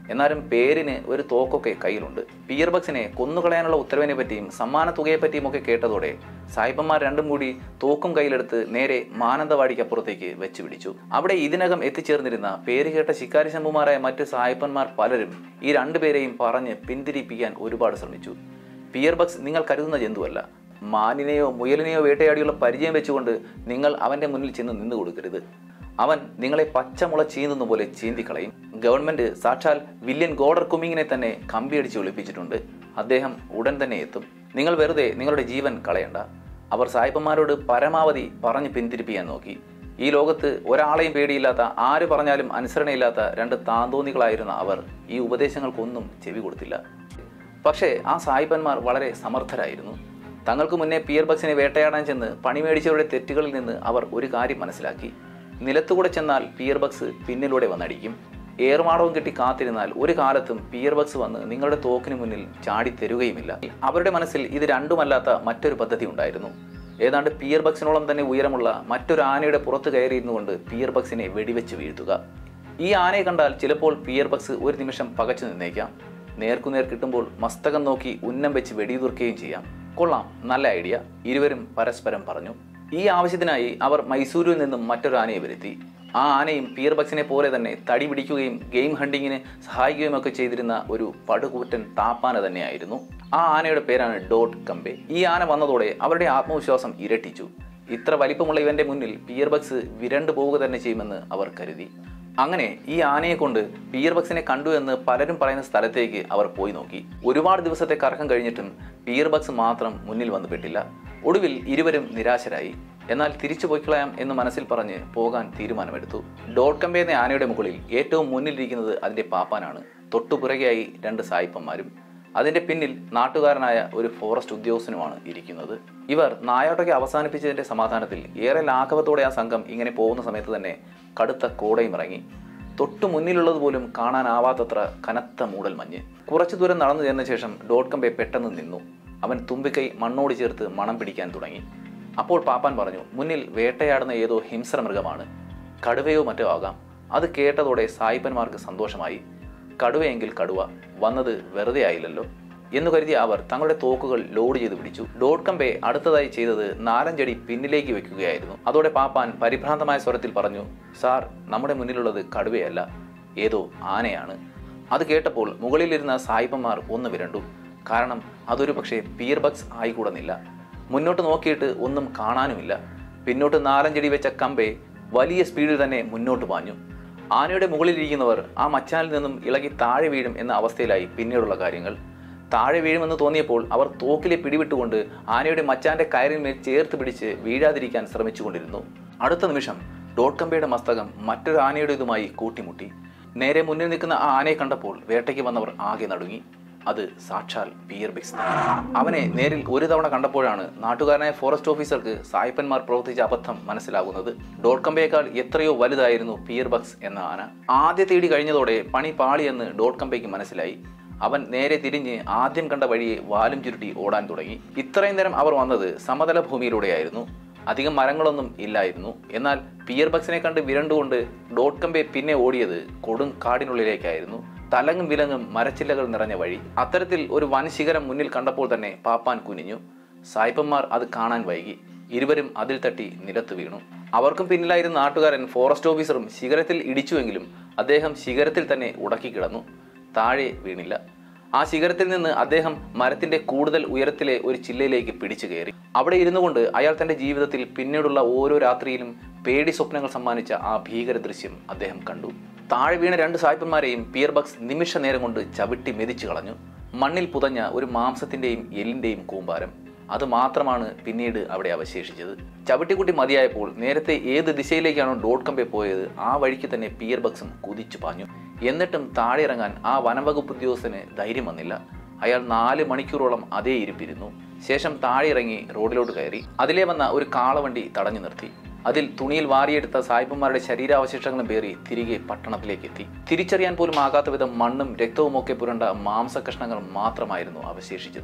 എന്നാലും പേരിന് ഒരു തോക്കൊക്കെ കയ്യിലുണ്ട്. പിയർ ബക്സിനെ കൊന്നുകളയാനുള്ള ഉത്തരവിനെ പറ്റിയും സമ്മാന തുകയെപ്പറ്റിയും ഒക്കെ കേട്ടതോടെ സായിപ്പന്മാർ രണ്ടും കൂടി തോക്കും കയ്യിലെടുത്ത് നേരെ മാനന്തവാടിക്കപ്പുറത്തേക്ക് വെച്ച് പിടിച്ചു. അവിടെ ഇതിനകം എത്തിച്ചേർന്നിരുന്ന പേര് കേട്ട ശിക്കാരി ശംഭുമാരായ മറ്റ് സായിപ്പന്മാർ പലരും ഈ രണ്ടുപേരെയും പറഞ്ഞ് പിന്തിരിപ്പിക്കാൻ ഒരുപാട് ശ്രമിച്ചു. പിയർ ബക്സ് നിങ്ങൾ കരുതുന്ന ജന്തുവല്ല. മാനിനെയോ മുയലിനെയോ വേട്ടയാടിയുള്ള പരിചയം വെച്ചുകൊണ്ട് നിങ്ങൾ അവൻ്റെ മുന്നിൽ ചെന്ന് നിന്നു കൊടുക്കരുത്. അവൻ നിങ്ങളെ പച്ചമുള ചീന്തുന്ന പോലെ ചീന്തിക്കളയും. ഗവൺമെന്റ് സാക്ഷാൽ വില്യൻ ഗോഡർ കുമ്മിങ്ങിനെ തന്നെ കമ്പിയടിച്ച് ഒളിപ്പിച്ചിട്ടുണ്ട്. അദ്ദേഹം ഉടൻ തന്നെ എത്തും. നിങ്ങൾ വെറുതെ നിങ്ങളുടെ ജീവൻ കളയണ്ട. അവർ സായിപ്പന്മാരോട് പരമാവധി പറഞ്ഞ് പിന്തിരിപ്പിക്കാൻ നോക്കി. ഈ ലോകത്ത് ഒരാളെയും പേടിയില്ലാത്ത, ആര് പറഞ്ഞാലും അനുസരണയില്ലാത്ത രണ്ട് താന്തോന്നികളായിരുന്ന അവർ ഈ ഉപദേശങ്ങൾക്കൊന്നും ചെവി കൊടുത്തില്ല. പക്ഷേ ആ സായിപ്പന്മാർ വളരെ സമർത്ഥരായിരുന്നു. തങ്ങൾക്ക് മുന്നേ പിയർ ബക്സിനെ വേട്ടയാടാൻ ചെന്ന് പണിമേടിച്ചവരുടെ തെറ്റുകളിൽ നിന്ന് അവർ ഒരു കാര്യം മനസ്സിലാക്കി. നിലത്തുകൂടെ ചെന്നാൽ പിയർ ബക്സ് പിന്നിലൂടെ വന്നടിക്കും. ഏറുമാടവും കിട്ടി കാത്തിരുന്നാൽ ഒരു കാലത്തും പിയർ ബക്സ് വന്ന് നിങ്ങളുടെ തോക്കിന് മുന്നിൽ ചാടിത്തരുകയുമില്ല. അവരുടെ മനസ്സിൽ ഇത് രണ്ടുമല്ലാത്ത മറ്റൊരു പദ്ധതി ഉണ്ടായിരുന്നു. ഏതാണ്ട് പിയർ ബക്സിനോളം തന്നെ ഉയരമുള്ള മറ്റൊരു ആനയുടെ പുറത്ത് കയറിയിരുന്നു കൊണ്ട് പിയർ ബക്സിനെ വെടിവെച്ച് വീഴ്ത്തുക. ഈ ആനയെ കണ്ടാൽ ചിലപ്പോൾ പിയർ ബക്സ് ഒരു നിമിഷം പകച്ചു നിന്നേക്കാം. നേർക്കുനേർ കിട്ടുമ്പോൾ മസ്തകം നോക്കി ഉന്നം വെച്ച് വെടിയുതിർക്കുകയും ചെയ്യാം. കൊള്ളാം, നല്ല ഐഡിയ, ഇരുവരും പരസ്പരം പറഞ്ഞു. ഈ ആവശ്യത്തിനായി അവർ മൈസൂരിൽ നിന്നും മറ്റൊരു ആനയെ വരുത്തി. ആ ആനയും പിയർ ബക്സിനെ പോലെ തന്നെ തടി പിടിക്കുകയും ഗെയിം ഹണ്ടിങ്ങിന് സഹായിക്കുകയും ഒക്കെ ചെയ്തിരുന്ന ഒരു പടുകൂറ്റൻ താപ്പാന തന്നെയായിരുന്നു. ആ ആനയുടെ പേരാണ് ഡോട്ട് കമ്പെ. ഈ ആന വന്നതോടെ അവരുടെ ആത്മവിശ്വാസം ഇരട്ടിച്ചു. ഇത്ര വലിപ്പമുള്ള ഇവന്റെ മുന്നിൽ പിയർ ബക്സ് വിരണ്ടു പോവുക തന്നെ ചെയ്യുമെന്ന് അവർ കരുതി. അങ്ങനെ ഈ ആനയെ കൊണ്ട് പിയർ ബക്സിനെ കണ്ടു എന്ന് പലരും പറയുന്ന സ്ഥലത്തേക്ക് അവർ പോയി നോക്കി. ഒരുപാട് ദിവസത്തെ കറക്കം കഴിഞ്ഞിട്ടും പിയർ ബക്സ് മാത്രം മുന്നിൽ വന്നു പെട്ടില്ല. ഒടുവിൽ ഇരുവരും നിരാശരായി. എന്നാൽ തിരിച്ചു പോയിക്കളയാം എന്ന് മനസ്സിൽ പറഞ്ഞ് പോകാൻ തീരുമാനമെടുത്തു. ഡോട്ട് കമ്പെ എന്ന ആനയുടെ മുകളിൽ ഏറ്റവും മുന്നിലിരിക്കുന്നത് അതിന്റെ പാപ്പാനാണ്. തൊട്ടുപുറകെയായി രണ്ട് സായിപ്പന്മാരും. അതിന്റെ പിന്നിൽ നാട്ടുകാരനായ ഒരു ഫോറസ്റ്റ് ഉദ്യോഗസ്ഥനുമാണ് ഇരിക്കുന്നത്. ഇവർ നായാട്ടൊക്കെ അവസാനിപ്പിച്ചതിന്റെ സമാധാനത്തിൽ ഏറെ ലാഘവത്തോടെ ആ സംഘം ഇങ്ങനെ പോകുന്ന സമയത്ത് തന്നെ കടുത്ത കോടയും ഇറങ്ങി. തൊട്ടു മുന്നിലുള്ളത് പോലും കാണാനാവാത്തത്ര കനത്ത മൂടൽ മഞ്ഞ്. കുറച്ചു ദൂരം നടന്നു ചെന്ന ശേഷം ഡോട്ട് കമ്പെ പെട്ടെന്ന് നിന്നു. അവൻ തുമ്പിക്കൈ മണ്ണോട് ചേർത്ത് മണം പിടിക്കാൻ തുടങ്ങി. അപ്പോൾ പാപ്പാൻ പറഞ്ഞു, മുന്നിൽ വേട്ടയാടുന്ന ഏതോ ഹിംസ്ര മൃഗമാണ്, കടുവയോ മറ്റോ ആകാം. അത് കേട്ടതോടെ സായിപ്പന്മാർക്ക് സന്തോഷമായി. കടുവയെങ്കിൽ കടുവ, വന്നത് വെറുതെ ആയില്ലല്ലോ എന്ന് കരുതി അവർ തങ്ങളുടെ തോക്കുകൾ ലോഡ് ചെയ്ത് പിടിച്ചു. ഡോട്ട് കമ്പെ അടുത്തതായി ചെയ്തത് നാലഞ്ചടി പിന്നിലേക്ക് വെക്കുകയായിരുന്നു. അതോടെ പാപ്പാൻ പരിഭ്രാന്തമായ സ്വരത്തിൽ പറഞ്ഞു, സാർ, നമ്മുടെ മുന്നിലുള്ളത് കടുവയല്ല, ഏതോ ആനയാണ്. അത് കേട്ടപ്പോൾ മുകളിലിരുന്ന സായിപ്പന്മാർ ഒന്ന് വിരണ്ടു. കാരണം അതൊരു പക്ഷേ പിയർ ബക്സ് ആയിക്കൂടുന്നില്ല. മുന്നോട്ട് നോക്കിയിട്ട് ഒന്നും കാണാനുമില്ല. പിന്നോട്ട് നാലഞ്ചടി വെച്ച കമ്പെ വലിയ സ്പീഡിൽ തന്നെ മുന്നോട്ട് പാഞ്ഞു. ആനയുടെ മുകളിലിരിക്കുന്നവർ ആ മച്ചാനിൽ നിന്നും ഇളകി താഴെ വീഴും എന്ന അവസ്ഥയിലായി പിന്നീടുള്ള കാര്യങ്ങൾ. താഴെ വീഴുമെന്ന് തോന്നിയപ്പോൾ അവർ തോക്കിലെ പിടിവിട്ടുകൊണ്ട് ആനയുടെ മച്ചാന്റെ കയറിന്മേൽ ചേർത്ത് പിടിച്ച് വീഴാതിരിക്കാൻ ശ്രമിച്ചുകൊണ്ടിരുന്നു. അടുത്ത നിമിഷം ഡോട്ട് കമ്പയുടെ മസ്തകം മറ്റൊരു ആനയുടേതുമായി കൂട്ടിമുട്ടി. നേരെ മുന്നിൽ നിൽക്കുന്ന ആ ആനയെ കണ്ടപ്പോൾ വേട്ടയ്ക്ക് വന്നവർ ആകെ നടുങ്ങി. അത് സാക്ഷാൽ പിയർ ബക്സ്. അവനെ നേരിൽ ഒരു തവണ കണ്ടപ്പോഴാണ് നാട്ടുകാരനായ ഫോറസ്റ്റ് ഓഫീസർക്ക് സായിപ്പന്മാർ പ്രവർത്തിച്ച അബദ്ധം മനസ്സിലാകുന്നത്. ഡോട്ട് കമ്പയേക്കാൾ എത്രയോ വലുതായിരുന്നു പിയർ ബക്സ് എന്ന ആന. ആദ്യത്തെ ഇടി കഴിഞ്ഞതോടെ പണി പാളിയെന്ന് ഡോട്ട് കമ്പയ്ക്ക് മനസ്സിലായി. അവൻ നേരെ തിരിഞ്ഞ് ആദ്യം കണ്ട വഴിയെ വാലും ചുരുട്ടി ഓടാൻ തുടങ്ങി. ഇത്രയും നേരം അവർ വന്നത് സമതല ഭൂമിയിലൂടെയായിരുന്നു. അധികം മരങ്ങളൊന്നും ഇല്ലായിരുന്നു. എന്നാൽ പിയർ ബക്സിനെ കണ്ട് വിരണ്ടുകൊണ്ട് ഡോട്ട് കമ്പെ പിന്നെ ഓടിയത് കൊടും കാടിനുള്ളിലേക്കായിരുന്നു. തലങ്ങും വിലങ്ങും മരച്ചില്ലകൾ നിറഞ്ഞ വഴി. അത്തരത്തിൽ ഒരു വൻ ശിഖരം മുന്നിൽ കണ്ടപ്പോൾ തന്നെ പാപ്പാൻ കുനിഞ്ഞു. സായിപ്പന്മാർ അത് കാണാൻ വൈകി. ഇരുവരും അതിൽ തട്ടി നിലത്ത് വീണു. അവർക്കും പിന്നിലായിരുന്ന നാട്ടുകാരൻ ഫോറസ്റ്റ് ഓഫീസറും ശിഖരത്തിൽ ഇടിച്ചുവെങ്കിലും അദ്ദേഹം ശിഖരത്തിൽ തന്നെ ഉടക്കി കിടന്നു. താഴെ വീണില്ല. ആ ശിഖരത്തിൽ നിന്ന് അദ്ദേഹം മരത്തിന്റെ കൂടുതൽ ഉയരത്തിലെ ഒരു ചില്ലയിലേക്ക് പിടിച്ചു കയറി. അവിടെ ഇരുന്നു കൊണ്ട് അയാൾ തന്റെ ജീവിതത്തിൽ പിന്നീടുള്ള ഓരോ രാത്രിയിലും പേടി സ്വപ്നങ്ങൾ സമ്മാനിച്ച ആ ഭീകര ദൃശ്യം അദ്ദേഹം കണ്ടു. താഴെ വീണ രണ്ട് സായിപ്പന്മാരെയും പിയർ ബക്സ് നിമിഷ നേരം കൊണ്ട് ചവിട്ടി മെതിച്ചു കളഞ്ഞു. മണ്ണിൽ പുതഞ്ഞ ഒരു മാംസത്തിന്റെയും എല്ലിന്റെയും കൂമ്പാരം. അത് മാത്രമാണ് പിന്നീട് അവിടെ അവശേഷിച്ചത്. ചവിട്ടിക്കുട്ടി മതിയായപ്പോൾ നേരത്തെ ഏത് ദിശയിലേക്കാണോ ഡോട്ട് കമ്പെ പോയത് ആ വഴിക്ക് തന്നെ പിയർ ബക്സും കുതിച്ചു പാഞ്ഞു. എന്നിട്ടും താഴെ ഇറങ്ങാൻ ആ വനംവകുപ്പ് ഉദ്യോഗസ്ഥന് ധൈര്യം വന്നില്ല. അയാൾ നാല് മണിക്കൂറോളം അതേ ഇരിപ്പിരുന്നു. ശേഷം താഴെ ഇറങ്ങി റോഡിലോട്ട് കയറി. അതിലേ വന്ന ഒരു കാളവണ്ടി തടഞ്ഞു നിർത്തി. അതിൽ തുണിയിൽ വാരിയെടുത്ത സായിപ്പന്മാരുടെ ശരീരാവശിഷ്ടങ്ങളും പേറി തിരികെ പട്ടണത്തിലേക്ക് എത്തി. തിരിച്ചറിയാൻ പോലും ആകാത്ത വിധം മണ്ണും രക്തവും ഒക്കെ പുരണ്ട മാംസകഷ്ണങ്ങൾ മാത്രമായിരുന്നു അവശേഷിച്ചത്.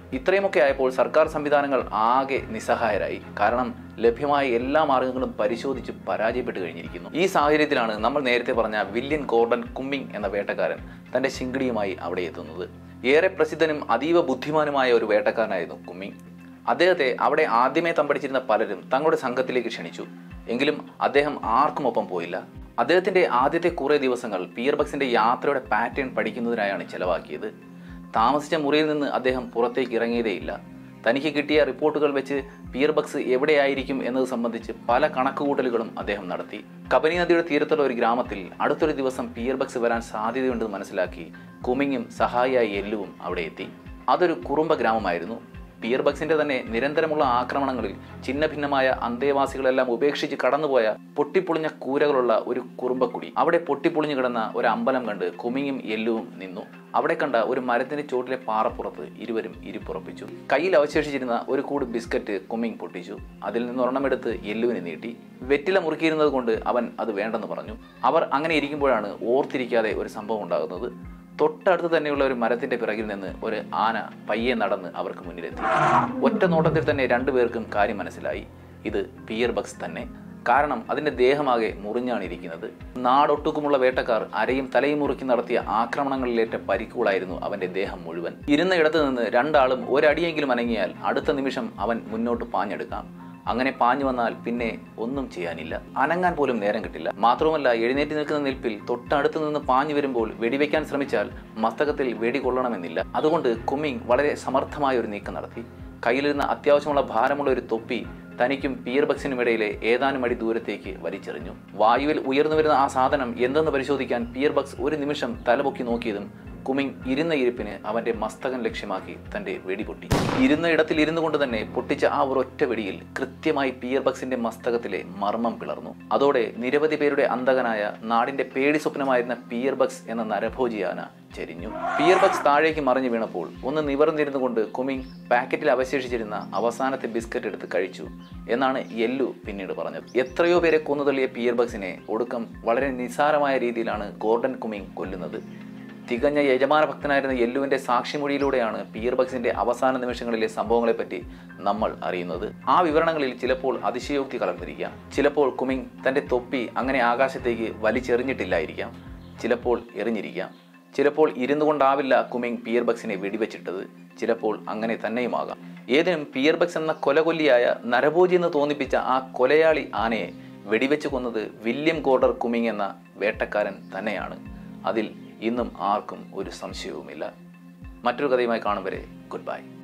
ഇത്രയുമൊക്കെ ആയപ്പോൾ സർക്കാർ സംവിധാനങ്ങൾ ആകെ നിസ്സഹായരായി. കാരണം ലഭ്യമായ എല്ലാ മാർഗങ്ങളും പരിശോധിച്ച് പരാജയപ്പെട്ട് കഴിഞ്ഞിരിക്കുന്നു. ഈ സാഹചര്യത്തിലാണ് നമ്മൾ നേരത്തെ പറഞ്ഞ വില്യൻ ഗോർഡൻ കുമ്മിങ് എന്ന വേട്ടക്കാരൻ തൻ്റെ ശിങ്കിടിയുമായി അവിടെ എത്തുന്നത്. ഏറെ പ്രസിദ്ധനും അതീവ ബുദ്ധിമാനുമായ ഒരു വേട്ടക്കാരനായിരുന്നു കുമ്മിങ്. അദ്ദേഹത്തെ അവിടെ ആദ്യമേ തമ്പടിച്ചിരുന്ന പലരും തങ്ങളുടെ സംഘത്തിലേക്ക് ക്ഷണിച്ചു. എങ്കിലും അദ്ദേഹം ആർക്കുമൊപ്പം പോയില്ല. അദ്ദേഹത്തിൻ്റെ ആദ്യത്തെ കുറേ ദിവസങ്ങൾ പിയർ ബക്സിൻ്റെ യാത്രയുടെ പാറ്റേൺ പഠിക്കുന്നതിനായാണ് ചെലവാക്കിയത്. താമസിച്ച മുറിയിൽ നിന്ന് അദ്ദേഹം പുറത്തേക്ക് ഇറങ്ങിയതേയില്ല. തനിക്ക് കിട്ടിയ റിപ്പോർട്ടുകൾ വെച്ച് പിയർ ബക്സ് എവിടെയായിരിക്കും എന്നത് സംബന്ധിച്ച് പല കണക്കുകൂട്ടലുകളും അദ്ദേഹം നടത്തി. കബനി നദിയുടെ തീരത്തുള്ള ഒരു ഗ്രാമത്തിൽ അടുത്തൊരു ദിവസം പിയർ ബക്സ് വരാൻ സാധ്യതയുണ്ടെന്ന് മനസ്സിലാക്കി കുമ്മിങ്ങും സഹായിയായ എല്ലുവും അവിടെ എത്തി. അതൊരു കുറുമ്പ ഗ്രാമമായിരുന്നു. പിയർ ബക്സിന്റെ തന്നെ നിരന്തരമുള്ള ആക്രമണങ്ങളിൽ ചിന്ന ഭിന്നമായ അന്തേവാസികളെല്ലാം ഉപേക്ഷിച്ച് കടന്നുപോയ പൊട്ടിപ്പൊളിഞ്ഞ കൂരകളുള്ള ഒരു കുറുമ്പക്കുടി. അവിടെ പൊട്ടിപ്പൊളിഞ്ഞു കിടന്ന ഒരു അമ്പലം കണ്ട് കുമ്മിങ്ങും എല്ലുവും നിന്നു. അവിടെ കണ്ട ഒരു മരത്തിന്റെ ചോട്ടിലെ പാറപ്പുറത്ത് ഇരുവരും ഇരിപ്പുറപ്പിച്ചു. കയ്യിൽ അവശേഷിച്ചിരുന്ന ഒരു കൂട് ബിസ്ക്കറ്റ് കുമ്മിങ് പൊട്ടിച്ചു. അതിൽ നിന്ന് ഒരെണ്ണമെടുത്ത് എല്ലുവിന് നീട്ടി. വെറ്റില മുറുക്കിയിരുന്നത് കൊണ്ട് അവൻ അത് വേണ്ടെന്ന് പറഞ്ഞു. അവർ അങ്ങനെ ഇരിക്കുമ്പോഴാണ് ഓർത്തിരിക്കാതെ ഒരു സംഭവം ഉണ്ടാകുന്നത്. തൊട്ടടുത്ത് തന്നെയുള്ള ഒരു മരത്തിന്റെ പിറകിൽ നിന്ന് ഒരു ആന പയ്യെ നടന്ന് അവർക്ക് മുന്നിലെത്തി. ഒറ്റ നോട്ടത്തിൽ തന്നെ രണ്ടുപേർക്കും കാര്യം മനസ്സിലായി. ഇത് പിയർ ബക്സ് തന്നെ. കാരണം അതിന്റെ ദേഹമാകെ മുറിഞ്ഞാണ് ഇരിക്കുന്നത്. നാടൊട്ടുക്കുമുള്ള വേട്ടക്കാർ അരയും തലയും മുറുക്കി നടത്തിയ ആക്രമണങ്ങളിലേറ്റ പരിക്കുകളായിരുന്നു അവന്റെ ദേഹം മുഴുവൻ. ഇരുന്ന ഇടത്ത് നിന്ന് രണ്ടാളും ഒരടിയെങ്കിലും അനങ്ങിയാൽ അടുത്ത നിമിഷം അവൻ മുന്നോട്ട് പാഞ്ഞെടുക്കാം. അങ്ങനെ പാഞ്ഞു വന്നാൽ പിന്നെ ഒന്നും ചെയ്യാനില്ല. അനങ്ങാൻ പോലും നേരം കിട്ടില്ല. മാത്രവുമല്ല, എഴുന്നേറ്റ് നിൽക്കുന്ന നിൽപ്പിൽ തൊട്ടടുത്ത് നിന്ന് പാഞ്ഞു വരുമ്പോൾ വെടിവെക്കാൻ ശ്രമിച്ചാൽ മസ്തകത്തിൽ വെടി കൊള്ളണമെന്നില്ല. അതുകൊണ്ട് കുമ്മിങ് വളരെ സമർത്ഥമായ ഒരു നീക്കം നടത്തി. കയ്യിലിരുന്ന അത്യാവശ്യമുള്ള ഭാരമുള്ള ഒരു തൊപ്പി തനിക്കും പിയർ ബക്സിനും ഇടയിലെ ഏതാനും അടി ദൂരത്തേക്ക് വലിച്ചെറിഞ്ഞു. വായുവിൽ ഉയർന്നു വരുന്ന ആ സാധനം എന്തെന്ന് പരിശോധിക്കാൻ പിയർ ബക്സ് ഒരു നിമിഷം തലപൊക്കി നോക്കിയതും കുമ്മിങ് ഇരുന്ന ഇരിപ്പിന് അവന്റെ മസ്തകം ലക്ഷ്യമാക്കി തന്റെ വെടി പൊട്ടി. ഇരുന്ന ഇടത്തിൽ ഇരുന്നു കൊണ്ട് തന്നെ പൊട്ടിച്ച ആ ഒരൊറ്റ വെടിയിൽ കൃത്യമായി പിയർ ബക്സിന്റെ മസ്തകത്തിലെ മർമ്മം പിളർന്നു. അതോടെ നിരവധി പേരുടെ അന്തകനായ നാടിന്റെ പേടി സ്വപ്നമായിരുന്ന പിയർ ബക്സ് എന്ന നരഭോജിയാന ചെരിഞ്ഞു. പിയർ ബക്സ് താഴേക്ക് മറിഞ്ഞു വീണപ്പോൾ ഒന്ന് നിവർന്നിരുന്നു കൊണ്ട് കുമ്മിങ് പാക്കറ്റിൽ അവശേഷിച്ചിരുന്ന അവസാനത്തെ ബിസ്ക്കറ്റ് എടുത്ത് കഴിച്ചു എന്നാണ് എല്ലു പിന്നീട് പറഞ്ഞത്. എത്രയോ പേരെ കൊന്നുതള്ളിയ പിയർ ബക്സിനെ ഒടുക്കം വളരെ നിസ്സാരമായ രീതിയിലാണ് ഗോർഡൻ കുമ്മിങ് കൊല്ലുന്നത്. തികഞ്ഞ യജമാന ഭക്തനായിരുന്ന എല്ലുവിന്റെ സാക്ഷിമൊഴിയിലൂടെയാണ് പിയർ ബക്സിന്റെ അവസാന നിമിഷങ്ങളിലെ സംഭവങ്ങളെപ്പറ്റി നമ്മൾ അറിയുന്നത്. ആ വിവരണങ്ങളിൽ ചിലപ്പോൾ അതിശയോക്തി കലർന്നിരിക്കാം. ചിലപ്പോൾ കുമ്മിങ് തന്റെ തൊപ്പി അങ്ങനെ ആകാശത്തേക്ക് വലിച്ചെറിഞ്ഞിട്ടില്ലായിരിക്കാം. ചിലപ്പോൾ എറിഞ്ഞിരിക്കാം. ചിലപ്പോൾ ഇരുന്നു കൊണ്ടാവില്ല കുമ്മിങ് പിയർ ബക്സിനെ വെടിവെച്ചിട്ടത്. ചിലപ്പോൾ അങ്ങനെ തന്നെയുമാകാം. ഏതിനും പിയർ ബക്സ് എന്ന കൊലകൊല്ലിയായ നരഭോജി എന്ന് തോന്നിപ്പിച്ച ആ കൊലയാളി ആനയെ വെടിവെച്ച് കൊന്നത് വില്യം ഗോർഡർ കുമ്മിങ് എന്ന വേട്ടക്കാരൻ തന്നെയാണ്. അതിൽ ഇന്നും ആർക്കും ഒരു സംശയവുമില്ല. മറ്റൊരു കഥയുമായി കാണും വരെ ഗുഡ് ബൈ.